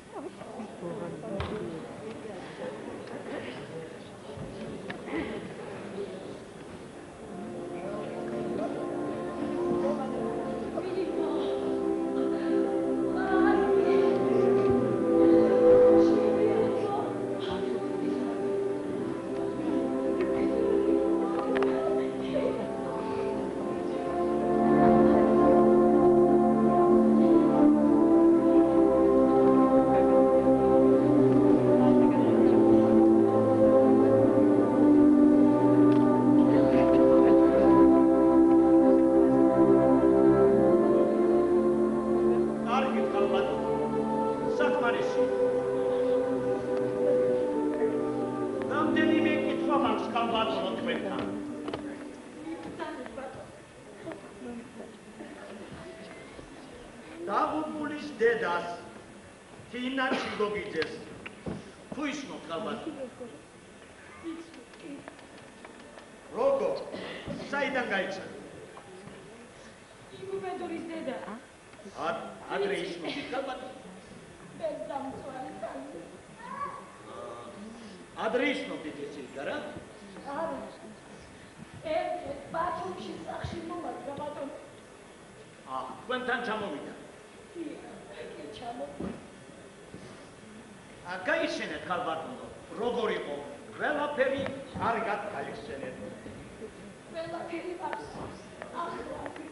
დაღუპულის დედას თინა ჩიგოგიძეს თუ ისმოთ ქალბატონი? როგორ? საიდან გაიცანე? იმუბედურის დედა. ადრე ისმოთ ქალბატონი? ადრე ისმოთ ისიც და რა? ბათუმში სახში მომადგა ბატონო. თქვენთან ჩამოვიდა. კი, ჩამოვიდა. გაიხსენეთ ქალბატონო, როგორ იყო? ყველაფერი კარგად გაიხსენეთ. ყველაფერი არსებობს. ახლა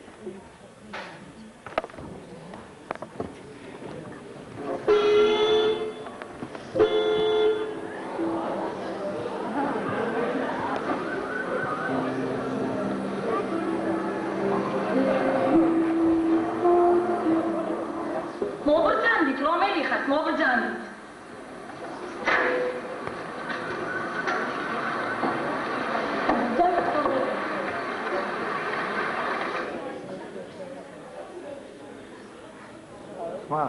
მოგრძანდით, რომელი ხართ, მოგრძანდით. მა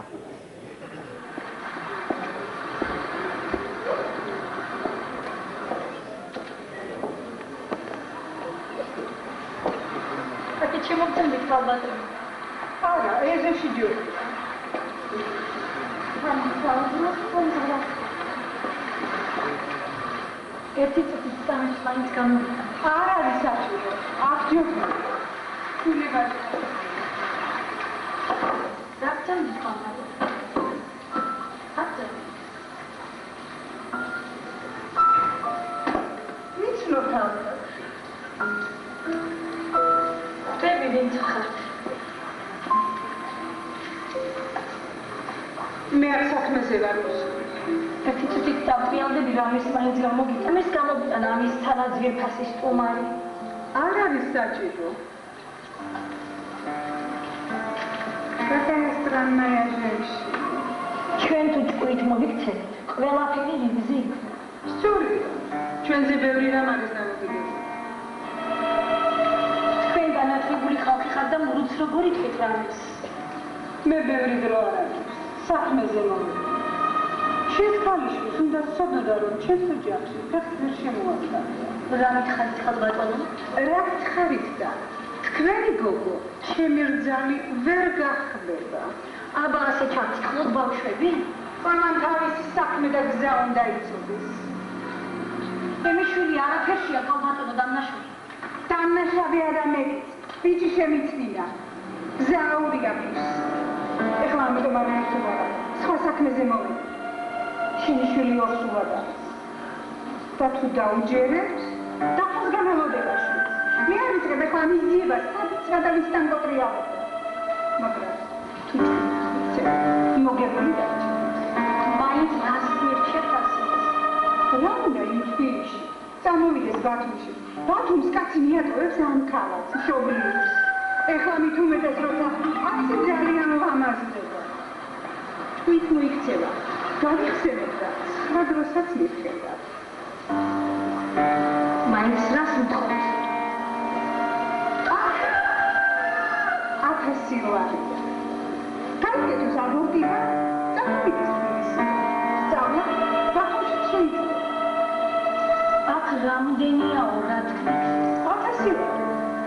აკი შემოგძანდით ქალბატონო. არა, ეზოში ჯობია. ერთი წუთის წამის მაინც გამოვიდა. არ არის საჭირო. აქ ჯობია. შვილება რაგრძანდით ქალბატონო. მიცნო თავი. ხტები ვინც ხართ. მე არ საქმეზე ვარ მოსული. ერთი წუთით დავყრიალდები რამის მაინც გამოგიტა. მის გამოგიტანა ამის თანაძვირ ფასის სტუმარი. არ არის საჭირო. Какая странная женщина. ჩვენ თუ ჭკვით მოვიქცეთ, ყველაფერი რიგზე იქნება. სწორია. ჩვენზე ბევრი რამ არის დამოკიდებული. თქვენ განათლებული ხალხი ხართ და მურუც როგორ იტყვით რამეს. მე ბევრი დრო არ აქვს. საქმეზე მოვიდა. შენს ქალიშვილს უნდა სცოდოდა, რომ ჩვენს ოჯახში ფეხს ვერ შემოაჩვენია. რამით ხართ ქალბატონო? რა გითხარით და თქვენი გოგო ჩემი რძალი ვერ გახდება. აბა ასე ჩავციხლოთ ბავშვები? ყველამ თავისი საქმე და გზა უნდა იცოდეს. ჩემი შვილი არაფერშია ქალბატონო დამნაშავე. დამნაშავე არა მეც, ბიჭი შემიწმინდა. გზა აურია ფის. ეხლა ამიტომ არ ერთობა. სხვა საქმეზე მოვიდა. შენი შვილი ორსულად არის. და თუ დაუჯერებთ, დაფოს გამელოდებაში. მე არ ვიცხებ ეხლა ამის ძიებას, სადაც გადავისთან გოტრიალობ. მაგრამ თუ მოგებული დარჩა. მაინც რას მირჩევთ ასე? რა უნდა იმ თბილისში? წამოვიდეს ბათუმში. ბათუმს კაცი მიატოვებს ამ ქალაქს, მშობლიებს. ეხლა მით უმეტეს როცა ასე ძალიან ლამაზდება. თვით მოიქცევა. გავიხსენებ რა, სხვა დროსაც მივხედავ. მაინც რას უთხოვთ? 1000 ლარია. გაიგეთოს აღორტება, წამოვიდეს თბილისში. სწავლა ბათუმში შეიძლება. აქ რამდენიაო რა თქვით? 1000 ლარი.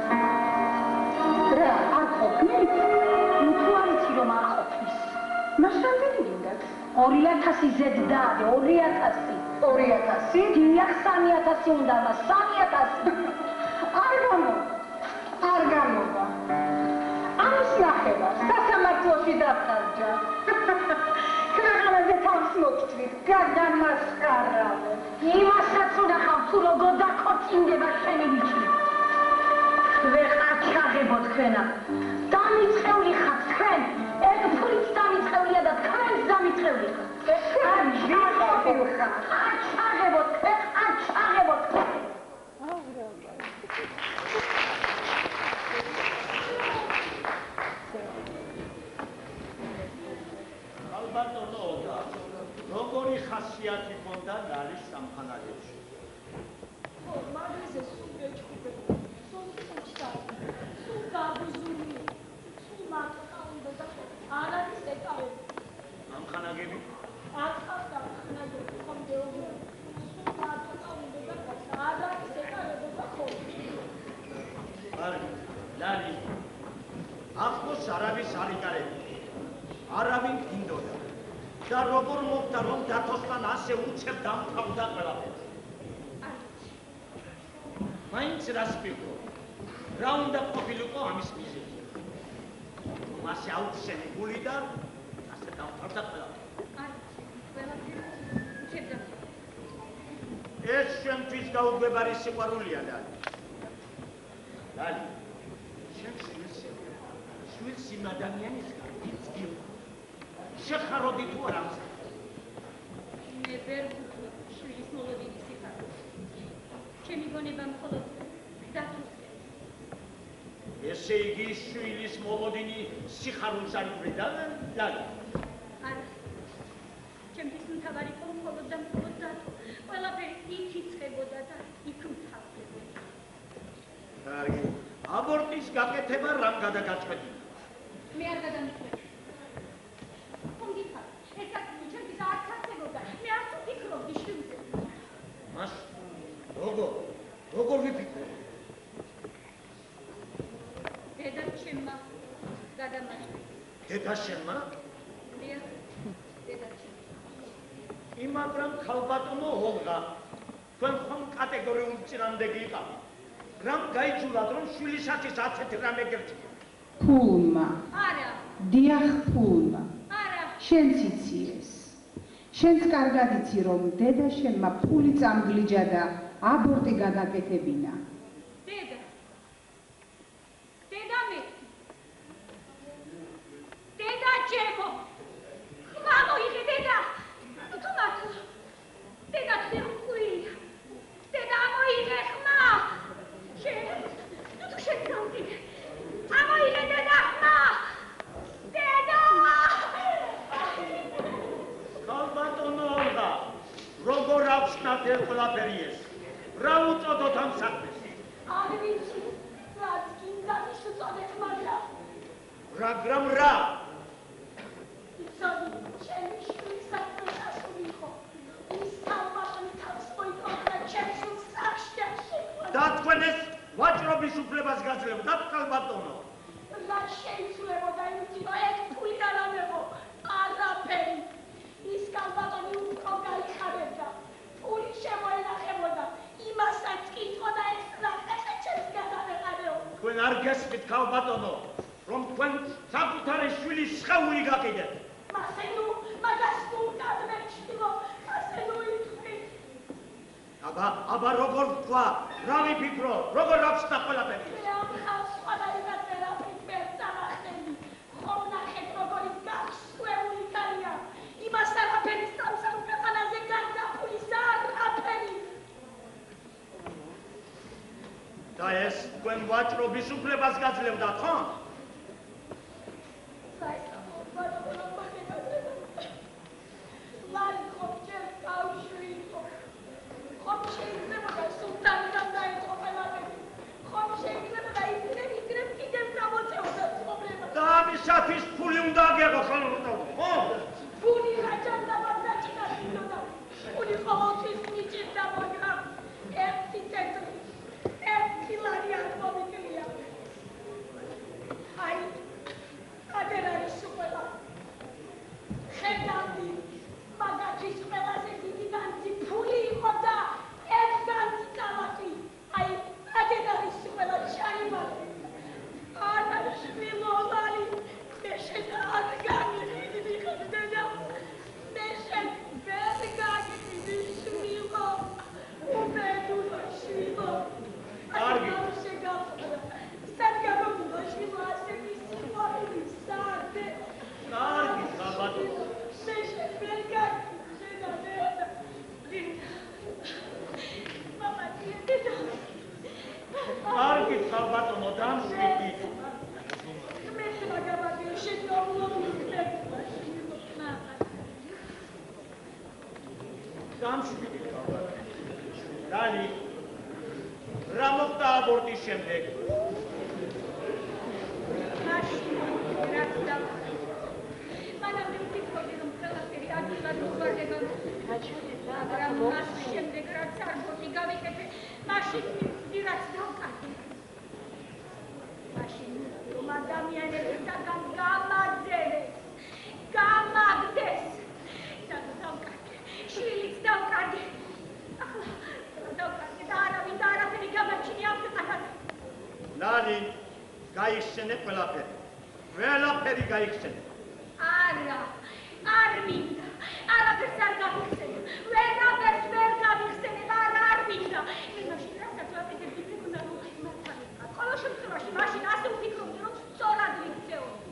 რა, არ ყოფნით? ნუ თუ არ იცი რომ არ ყოფნის. მას რამდენი გინდათ? 2000 ზედ დაადე, 2000. 2000? დიახ, 3000 უნდა მას, 3000. არ გამოვა. ამის ნახევა სასამართლოში დახარჯა. ქვეყანაზე თავს მოგჭრით, გადამასხარავეთ. იმასაც უნდა ხავ თუ როგორ დაქორწინდება შენი ბიჭი. ვეღარ ჩაღებოთ თქვენა. დამიწყეული ხართ თქვენ. ეგ ფულით დამიწყებულია და თქვენს დამიწყებული ხართ. არ ჩაღებოთ, არ ჩაღებოთ. ალბათო როგორი ხასიათი ჰქონდა ნალის სამხანაგებში? მაგაზე სულ გეჭუბება, სულ ხუჭდა, სულ გაბზული, სულ მარტყაუნდა და არ არის ეკავები. ამხანაგები? აკავდა ხნაგები, ხომ გეუბნები, სულ მარტყაუნდა და არ არის ეკავები და ხო. კარგი, ლალი, ახლოს არავის არ იკარები. არავინ გინდოდა. და როგორ მოხდა რომ დათოსთან ასე უცებ დამთავრდა ყველაფერი? მაინც რას მიყო? რა უნდა ყოფილიყო ამის მიზეზი? მასე აუხსენებული და ასე დავთვალდა ყველაფერი. ეს შემთვის გაუგებარი სიყვარულია ლალი. შენ შვილს იმ ადამიანისგან იცი. შეხაროდი თუ არა? მე ვერ ვუძლებ შვილის მოლოდინის სიხარულს. ჩემი გონება მხოლოდ დათვისებს. ესე იგი შვილის მოლოდინი სიხარულს არ ვრიდა ლალი? არა. ჩემთვის მთავარი იყო მხოლოდ და მხოლოდ დათო. ყველაფერი იქ იწყებოდა და იქ მთავრდებოდა. კარგი. აბორტის გაკეთება რამ გადაგაწყვეტინა? მე არ გადამწყვეტი. ხომგიფარ, ეს საქმე ჩემთვის არ ხარდებოდა. მე არც ვფიქრობდი შვილზე. მას როგორ ვიფიქრე? დედა ჩემმა გადამაწყვეტა. დედა შენმა? დიახ, დედა ჩემმა. მაგრამ ქალბატონო ოლღა, თქვენ ხომ კატეგორიულ წინამდეგი იყავით. რამ გაიძულათ რომ შვილისათვის ასეთი რამე გერჩია? ფულმა. არა. დიახ, ფულმა. არა. შენც იცი ეს. შენც კარგად იცი რომ დედა შენმა ფული წამგლიჯა და აბორტი გადაკეთებინა. დედა. დედა მე. დედა ჩემო. გამოიღე დედა. თუმცა დედა თქვია. დედა მოიღე ხმა. თუ შენ გამიგე. ამოიღე დედა ხმა. დედა. ქალბატონო ოლღა, როგორ აღსნათ ეს ყველაფერი ეს? რა უწოდოთ ამ საქმეს? არ ვიცი, რაც გინდა ის უწოდეთ, მაგრამ რა? იცოდი, ჩემი შვილის საქმეში იყო. ის ქალბატონი თავს მოიწონდა ჩემს შვილს სახში და შეხვდა. და თქვენ ეს ვაჭრობის უფლებას გაძლევდათ ქალბატონო? რა შეიძლებოდა იმითი, რომ ეს ფული არამეღო, არაფერი. ის ქალბატონი უფრო გაიხარებდა. ფული შემოენახებოდა, იმასაც კითხო და ეს რა ხეჭე ჩემს გადავეყარეო. თქვენ არ გესმით ქალბატონო, რომ თქვენ საკუთარი შვილის სხეული გაკიდეთ. მაგას ნუ გადმერჩილო, ასე ნუ იტყვი. აბა როგორ ვთქვა, რა ვიფიქრო, როგორ აღსნა ყველაფერი? მე ამ ხალხს სხვადასხვა თერაპევტ ვერ წამახდები. ხომ ნახეთ როგორი გახსვეული ქალია. იმას არაფერი სამსამ ქვეყანაზე გარდა ფულის არაფერი. და ეს თქვენ ვაჭრობის უფლებას გაძლევდათ, ხო? და ამისათვის ფული უნდა აგებო ქალბატონო, ხო? ფული რაჭანდაბად დაჭინაშინოდა. ფული ყოველთვის მიჭირდა, მაგრამ ერთი წეთრი, ერთი ლარი არ მომიგრია. აი, აგერ არის ყველა. ხედავდი, მაგაჩის ყველაზე დიდი განძი ფული იყო და ერთ განძი წამატი. აი, აგერ არის ყველა ჩაიმარხე. არა შვილო ლალი, მე შენ არ გამიხედი ხდება. მე შენ ვერ გაგიდი შვილო. უბედურა შვილო. კარგი. სად გამომიდა შვილო ასეთი სიყვარული სარდე. კარგი ქალბატონო. მე შენ ვერ გაგიდი შენადედა. მამა დედა. კარგი ქალბატონო, დამშვიდით. მე მაგაბადი შეგავლობდით. დამშვიდით ქალბატონო. ლალი, რა მოხდა აბორტის შემდეგ? მაშინ რაც დავხარ. მანამდე ვფიქრობდი, რომ ყველაფერი ადვილად მოხდება. მაგრამ მას შემდეგ რაც აბორტი გავიკეთე, მაშინ მივხვდი, რაც დავკარგე. მაშინ რომ ადამიანებისაგან გამაგდეს. დავკარგე, შვილიც დავკარგე. ახლა დავკარგე და არავინ და არაფერი გამაჩნია გაიხსენე ყველაფერი. ყველაფერი გაიხსენე. არა, არ მინდა. არაფერს არ გავიხსენე. ვერაფერს ვერ გავიხსენე, არ მინდა. მე მაშინ რასაც ვაკეთებ, ვიქნა რომ მართალი. ყოველ შემთხვევაში მაშინ ასე ვფიქრობდი, რომ სწორად ვიქცეოდი.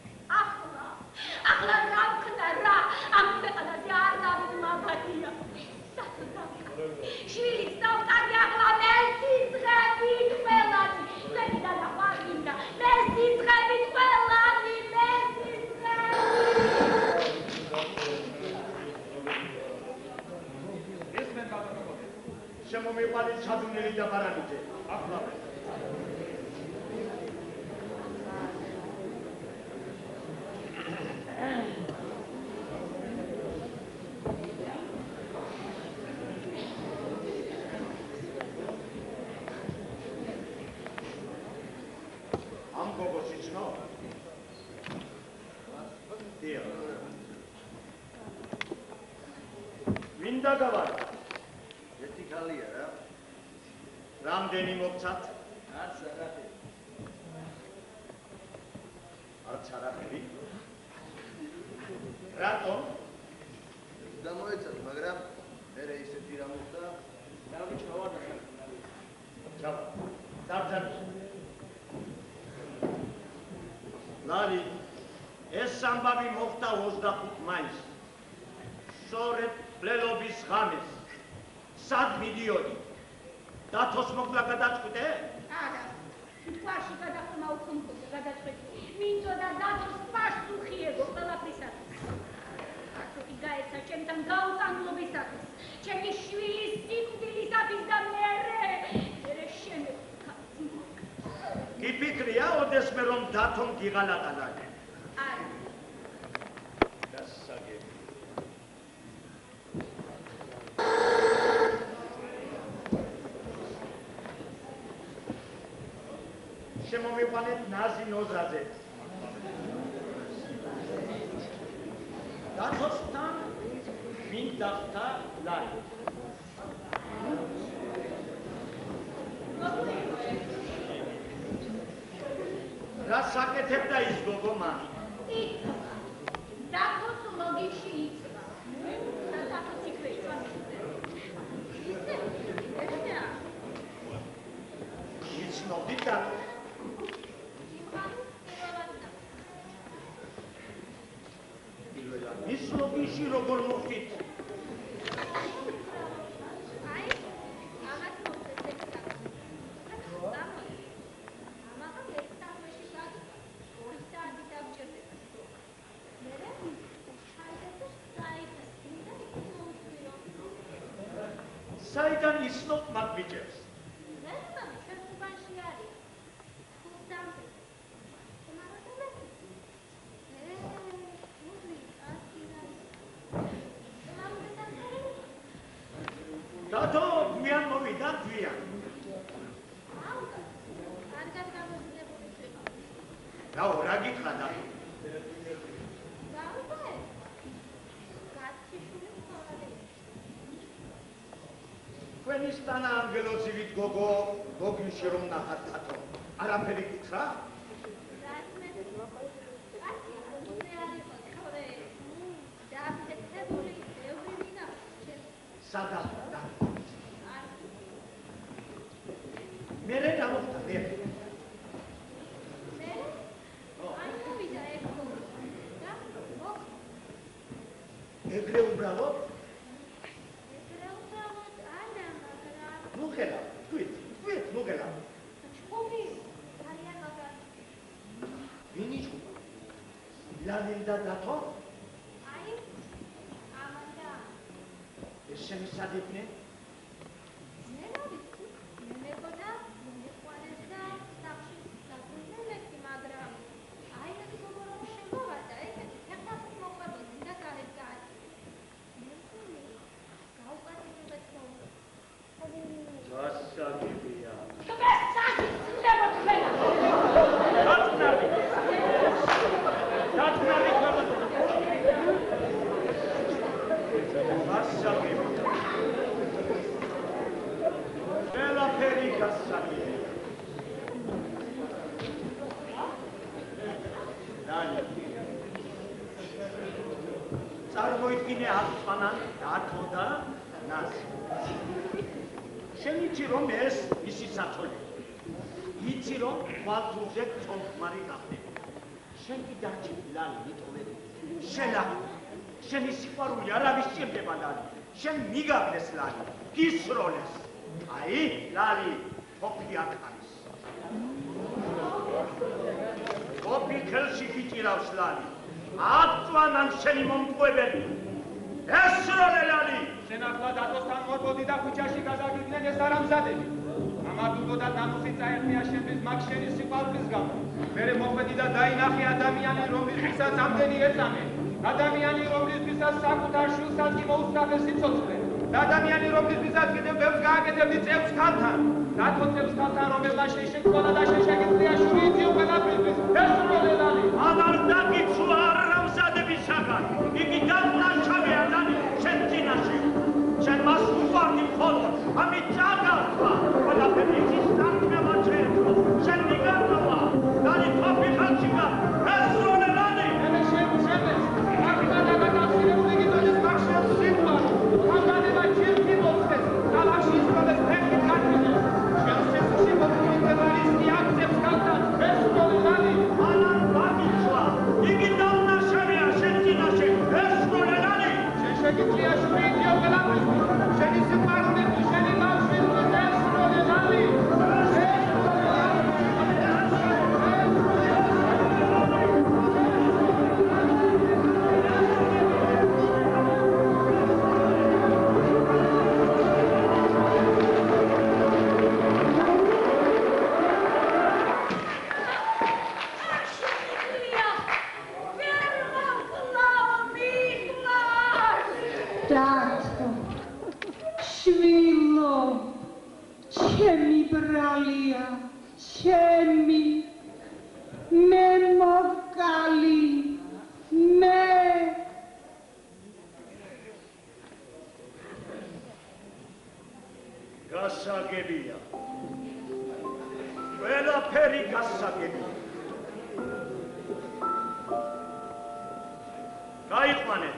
ახლა რა ვქნა რა? ამ ქვეყანაზე არ დავიმაგადია. შვილიც დავტანე ახლა მესიძღებით ყველანი. მედიდან ახლა არ მინდა. მესიძღებით ყველანი, შემომიყვანეთ ჩადუნელი და ბარანიძე. ახლა ამ გოგოს იცნო? დიახ. მინდა გავარ. ერთი ქალია რა. რამდენი მოგცათ? არც არაფერი. არც არაფერი? რატომ? გამოეცათ, მაგრამ მერე ისეთი რა მოხდა, დავიჩვევა და ჩავა. დაბრძანე. ლალი, ეს ამბავი მოხდა 25 მაისს. სწორედ მკვლელობის ღამეს. სად მიდიოდი? დათოს მოკლა გადაწყვიტე? არა, თვაში გადახმა უფრო მქონდა გადაწყვეტი. მინდოდა დათოს პასუხი ეგო ყველაფრისათვის. ასეთი გაეცა ჩემთან გაუტანლობისათვის, ჩემი შვილის სიკვდილისათვის და მერე შემეფიქრა. გიფიქრია ოდესმე რომ დათომ გიღალატანა? არა. დასაგები. შემომიყვანეთ ნაზი ნოზრაძე. დათოსთან ვინ დახტა ლალი? რა საკეთებდა ის გოგო მან? იცვა. დათოს ლოგიში იცვა. და დათოს იქვე იცვა. იცნობდი დათოს. ის ლოგიში როგორ მოხდით? აი, ამათ მოხდეს ეს საკითხი. ამაღამ ეს საქმეში გადის 2 საათი დავჭერდება. მერე ჩაიდე საიტს და იქნოვსვიო. საიდან ისნობ მათ ბიჭებს? მე მამი ჩვენ უბანში არის. ხუთამდე. დათო გვიან მოვიდა გვიან. კარგად გამოსვლებული ხება. რაო, რა გითხრა დათო? გაუღე. გაციშული ხალხი. თქვენი სტანა ანგელოზივით გოგო, გოგიში რომ ნახათ დათო. არაფერი გითხრა? სადა? მერე რა მოხდა? მერე? აი მოვიდა ეს გოგო. და მოხდა. ეგრე უბრალოდ? ეგრე უბრალოდ არა, მაგრამ ნუ ხელა, თქვით, ნუ ხელა. ჩხუბი არიან მაგრამ ვინი ჩხუბა? ლალი და დათო? აი ამანდა ეს შენი სად იყვნენ? მე რა ვიცი, მე მეგონა მიყვარეს და სახში დაგვიზნელეთი, მაგრამ აი ეს გოგო რომ შემოვიდა, ესეთი ფეხდასით მოყვებოდი და გარეთ გააჩი. მე ვთვლი, გაუკეთებად მოვიდა. გასაგებია. მე სახში ცდება თქვენა. დათნარი გასაგებია. მოიდგინე აღწმანან დათო და ნაზი. შენ იცი რომ ეს ისი საწოლია. იცი რომ თვალთურზე წონხმარი გახდები. შენ კი დაჭირდი ლალი მიტოვები. შენი სიყვარული არავის ჭირდება ლალი. შენ მიგაბლეს ლალი, გისროლეს. აი, ლალი, თოფი აქ არის. თოფი ხელში გიჭირავს ლალი. აწვანან შენი მომტყვეველი. ესროლე ლალი. შენ ახლა დათოსთან მორბოდი და ქუჩაში გადაგიდნენ ეს არამზადები. ამადუნო და დამუსი წაერთია შენთვის მაგ შენი სიყვარულის გამო. მერე მოხვედი და დაინახე ადამიანი, რომლისთვისაც ამდენი ეწამე. ადამიანი, რომლისთვისაც საკუთარ შვილსაც კი მოუსწრაფე სიცოცხლე. და ადამიანი, რომლისთვისაც კიდევ ბევრს გააკეთებდი წევს ქალთან. დათო წევს ქალთან, რომელმაც შენ შექმნა და შენ შეგიძლია შური იწიო ყველაფრისთვის. ესროლე ლალი. აღარ დაგიცვა არამზადებისაგან. იგი დამნაშავეა ლალი შენ წინაშე. შენ მას უყვარდი მხოლოდ, ამით წაგავსვა. ყველაფერი იცის დარჩება ჩემო. შენ მიგარდავა. ლალი თოფი ხელში გაქვს. ესროლე ლალი. მე შემოშენეს. ახლა გადაგასწრებული გიწოდეს მაგ შენ სიყვარული. ამდანება ჯერკი მოხდეს. დალაში ისროდეს ფეხი კარტინე. შენ სესში მოგვიწევარისტი აქცევს კალთან. ესროლე ლალი. აღარ დაგიცვა. იგი დამნაშავეა შენ წინაშე. ესროლე ლალი. შენ შეგიძლია შური იწიო ყველაფრისთვის. შენი სიყვარულისთვის, შენი ბავშვისთვის ესროლე ლალი. დათო, შვილო, ჩემი ბრალია, ჩემი, მე მოკალი, მე. გასაგებია. ყველაფერი გასაგებია. გაიყვანეთ.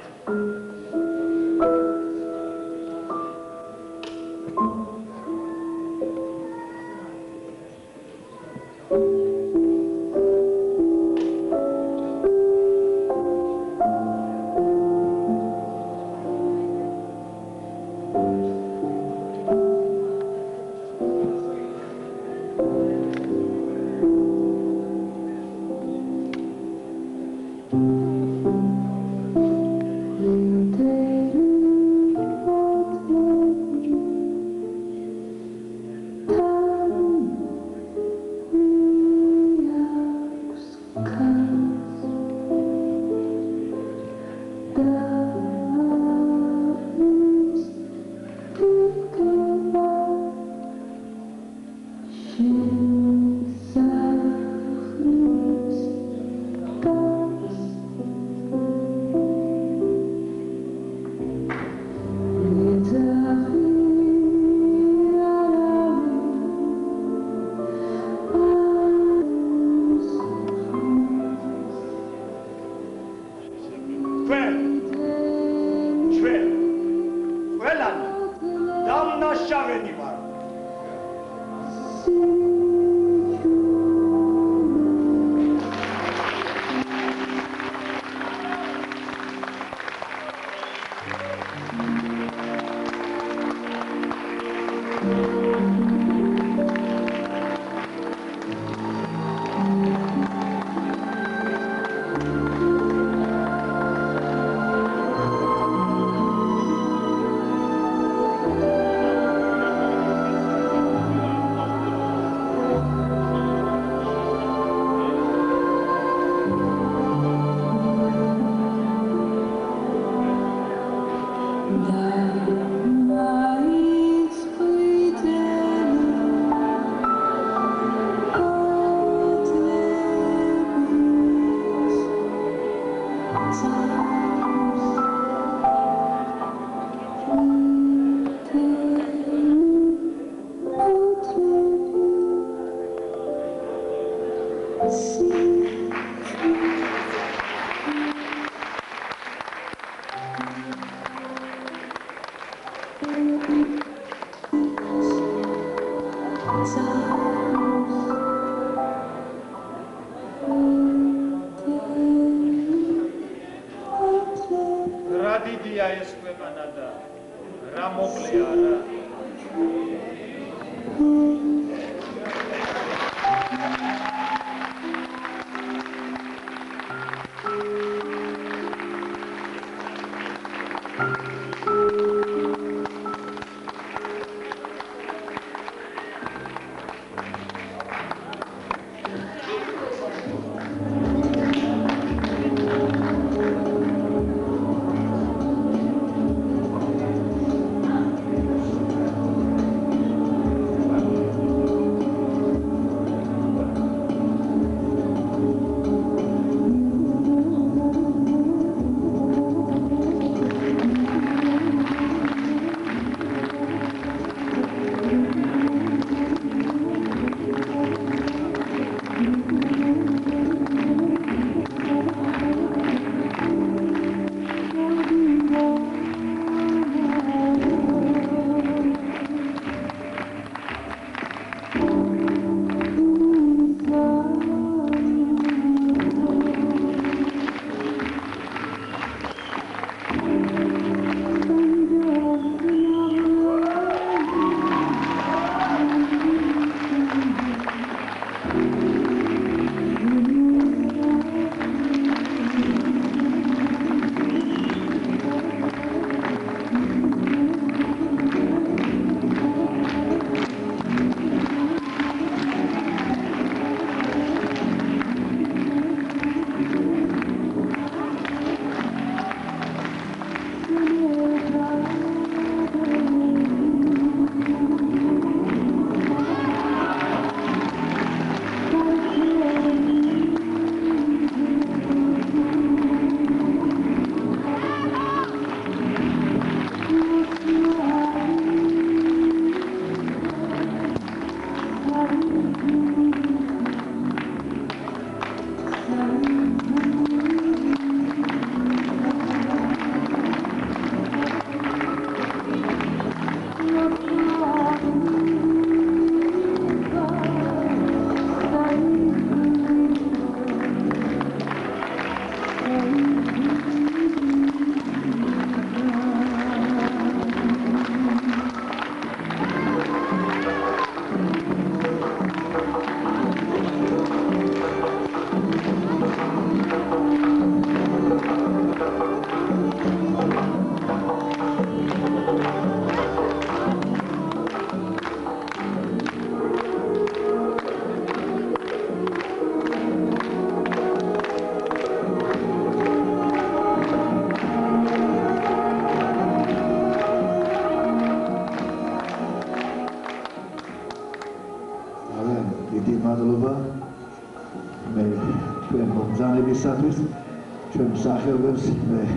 მოკლე არა. მოგზაურობისათვის ჩვენ მსახიობებს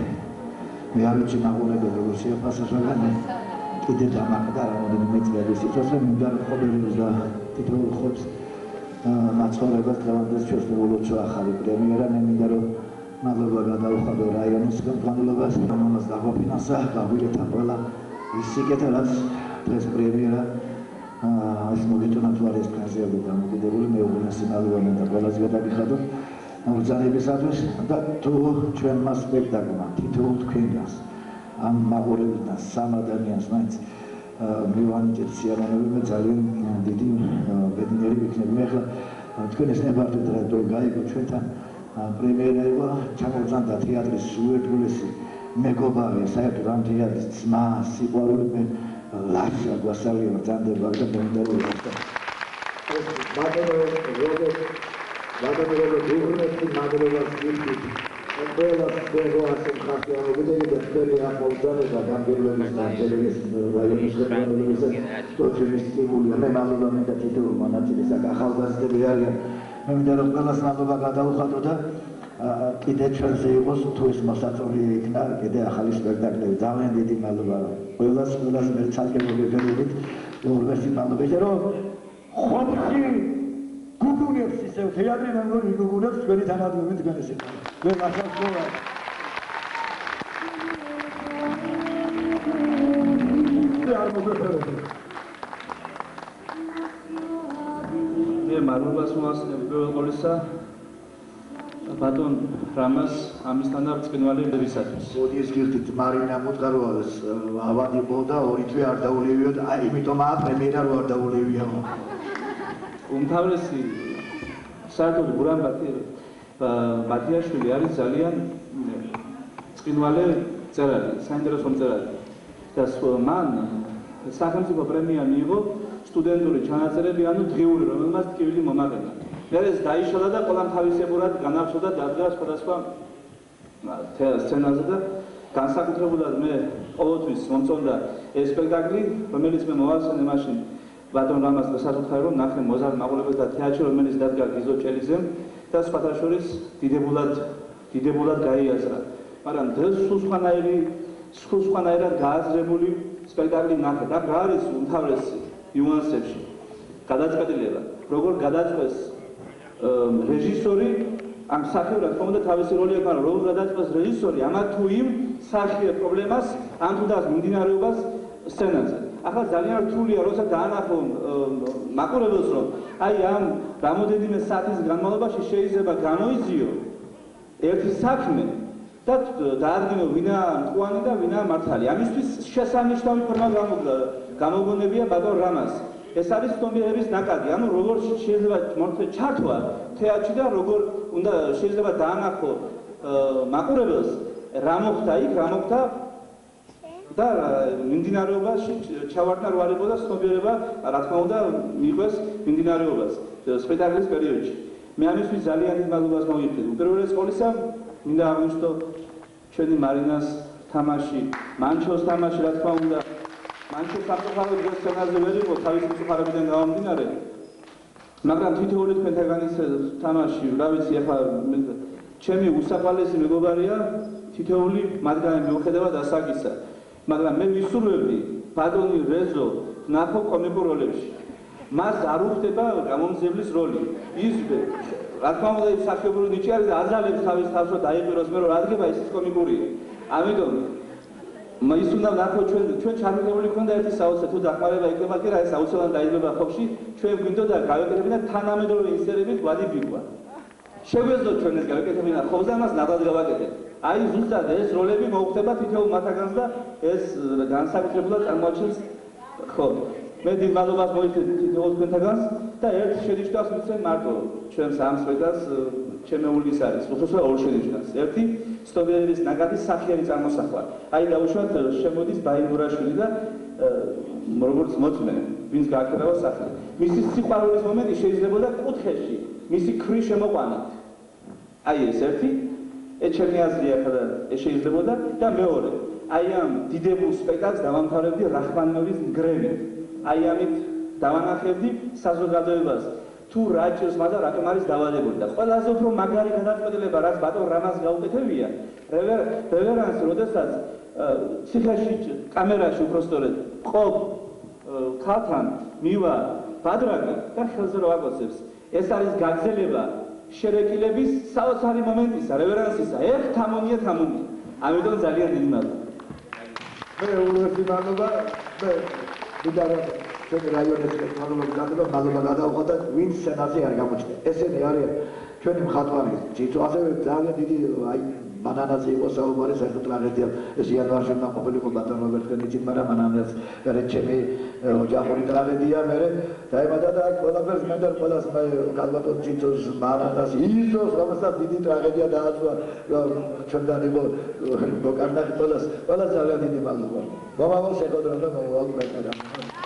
მე არ ვიცი მაგონები როგორ შეაფასებენ კიდე დამაკდა რამოდენიმე წელი სიცოცხლე მინდა ხოლმე და თითოეულ ხობს მაცხოვრებელს დღევანდელ ჩვენს ახალი პრემიერა მე მინდა რომ მადლობა გადავხადო რაიონის ხელმძღვანელობას რომელსაც დაგოფინანსა გაგვირეთა ყველა ის სიკეთე რაც დღეს პრემიერა ეს მოგეწონა თუ არის განზიარებული დამოკიდებული მე უგუნესი მადლობა მინდა ყველას გადაგიხადოთ მოგზაურობისათვის და თუ ჩვენმა სპექტაკლმა თითოეულ თქვენგანს ამ მაყურებელთან სამ ადამიანს მაინც მივანიჭეთ სიამოვნებით მე ძალიან დიდი ბედნიერი ვიქნები მე ახლა თქვენ ეს ნებართვით რომ გაიგო ჩვენთან პრემიერა იყო ჩამოვზანდა თეატრის უერთგულესი მეგობარი საერთოდ ამ თეატრის ძმა სიყვარული მე ლაშა გვასალია ძანდება და მომდევნო Madame Rodriguez, Madame Rodriguez, ყველა ასე ხარჯავებული და თქვენი ახალგაზრდა და გამგებლობის ნაწილის რაიონის ხელმძღვანელობისა თოჩის სტიმული მე მადლობა მინდა თითოეულ მონაწილეს აქ ახალგაზრდები არიან მე მინდა რომ ყველას მადლობა გადავუხადო და კიდე ჩვენზე იყოს თუ ეს მოსაწოლი იქნა კიდე ახალი სპექტაკლები ძალიან დიდი მადლობა ყველას მე ცალკე მოგეფერებით უღრესი მადლობა რომ ხომში გუგუნებს ისევ თეატრი მეგობრი გუგუნებს ჩვენი თანადროვით განესება. მე მახსოვს არ მოგეფერებთ. მე მადლობას მოასწრებ პირველ ყოვლისა ბატონ რამას ამისთან და ბრწყინვალე მდებისათვის. მოდი ეს გიხდით მარინა მუდგაროას ავადი მოდა ორი თვე არ დაულევიო და აი იმიტომ პრემიერა რო არ დაულევია. უმთავრესი საერთოდ გურამ ბათიაშვილი არის ძალიან ბრწყინვალე მწერალი, საინტერესო მწერალი. და მან სახელმწიფო პრემია მიიღო სტუდენტური ჩანაწერები, ანუ დღიური, რომელმაც ტკივილი მომაგრდა. მე ეს დაიშალა და ყველამ თავისებურად განავრცელდა დადგა სხვადასხვა სცენაზე და განსაკუთრებულად მე ყოველთვის მომწონდა ეს სპექტაკლი, რომელიც მე მოვახსენე მაშინ ბატონ რამას დასაწყისად რომ ნახე მოზარდ მაყურებელს და თეატრი რომელიც დადგა გიზო ჭელიძემ და სხვათა შორის დიდებულად გაიაზრა. მაგრამ დღეს სულ სხვანაირად გააზრებული სპექტაკლი ნახეთ. აქ რა არის უმთავრესი ნიუანსებში გადაწყვეტილება, როგორ გადაწყვეტს რეჟისორი ამ მსახიობად თქონდა თავისი როლი აქვს, მაგრამ როგორ გადაწყვეტს რეჟისორი ამა თუ იმ მსახიობ პრობლემას ან თუ და მიმდინარეობას სცენაზე. ახლა ძალიან რთულია როცა დაანახო მაყურებელს რომ აი ამ რამოდენიმე საათის განმავლობაში შეიძლება გამოიძიო ერთი საქმე და დაადგინო ვინა მტყუანი და ვინა მართალი. ამისთვის შესანიშნავი ფორმა გამოგონებია ბატონ რამას. ეს არის სტუმრების ნაკადი, ანუ როგორ შეიძლება ჩართვა თეატრში და როგორ უნდა შეიძლება დაანახო მაყურებელს რა მოხდა იქ, რა მოხდა და მიმდინარეობაში ჩავარდნა რო არ იყო და სტუმრება რა თქმა უნდა მიყვეს მიმდინარეობას სპექტაკლის პერიოდში. მე ამისთვის ძალიან დიდ მადლობას მოვიხდი. უპირველეს ყოვლისა მინდა აღვნიშნო ჩვენი მარინას თამაში, მანჩოს თამაში, რა თქმა უნდა მანჩოს საფრთხე დღეს სცენაზე ვერ იყო თავისი მწუხარებიდან გამომდინარე, მაგრამ თითოეული თქვენთაგანის თამაში, რა ვიცი, ახლა ჩემი უსაყვალესი მეგობარია თითოეული მათგანი მიუხედავად ასაკისა, მაგრამ მე ვისურვებდი ბატონი რეზო ნახო კომიკურ როლებში. მას არ უხდება გამომძებლის როლი. ის რა თქმა უნდა ის სახიობური ნიჭი არის და აძალებს თავის თავს რომ დაიყიროს, მე რომ რადგება ის კომიკურია. ამიტომ ის უნდა ნახო ჩვენ ჩამიგებული ქონდა ერთი საოცრად თუ დახმარება იქნება კი რა ეს აუცილებლად დაიძება ხობში ჩვენ გვინდოდა გავეკეთებინა თანამედროვე ინსერებით გვადი ბიგვა. შეგვეძლო ჩვენ ეს გავეკეთებინა ხობს და მას ნადად გავაკეთეთ. აი ზუსტად ეს როლები მოუხდება თითოეულ მათგანს და ეს განსაკუთრებულად წარმოაჩენს ხო. მე დიდ მადლობას მოვიხდი თითოეულ თქვენთაგანს და ერთ შენიშვნას მიცემ მარტო ჩვენს ამ სპექტაკლს ჩემეულის არის უხუცესად ორ შენიშვნას. ერთი სტუმრების ნაკადის სახიანი წარმოსახვა. აი დაუშვათ შემოდის ბაინურაშვილი და როგორც მოწმე ვინც გააკეთება სახელი. მისი სიყვარულის მომენტი შეიძლებოდა კუთხეში მისი ქრის შემოყვანით. აი ეს ერთი ჩემი აზრია ხა ეს შეიძლებოდა და მეორე აი ამ დიდებულ სპექტაკლს დავამთავრებდი რახმანინოვის ნგრევით. აი ამით დავანახებდი საზოგადოებას თუ რა ჭირს მაგრამ რატომ არის დავალებული და ყველაზე უფრო მაგარი გადაწყვეტილება რაც ბატონ რამას გაუკეთებია რევერანსი როდესაც ციხეში კამერაში უბრალოდ ყობ ქალთან მივა ბადრაკი და ხელზე რო აკოცებს ეს არის გაგზელება შერეკილების საოცარი მომენტისა რევერანსისა ერთ თამონია ამიტომ ძალიან დიდი მადლობა მე უბრალოდ მადლობა ვიდარა ჩვენი რაიონის მადლობა გადავყვა და ვინც სცენაზე არ გამოჩნდა. ესენი არიან ჩვენი მხატვარი. ჯიტო ასევე ძალიან დიდი აი ბანანაზე იყო საუბარი საერთოდ ტრაგედია. ეს იანვარში უნდა ყოფილიყო ბატონ რობერტ კენიჩი, მაგრამ მანამდეც ჩემი ოჯახური ტრაგედია მე დაიბადა და ყველაფერს მე და ყველას მე გალბატონ ჯიტოს ბანანას ისოს რომელსაც დიდი ტრაგედია დააწვა ჩვენთან იყო ბოკარნაკი ყველას ძალიან დიდი მადლობა. მომავალ შეხვედრამდე მოვალ მე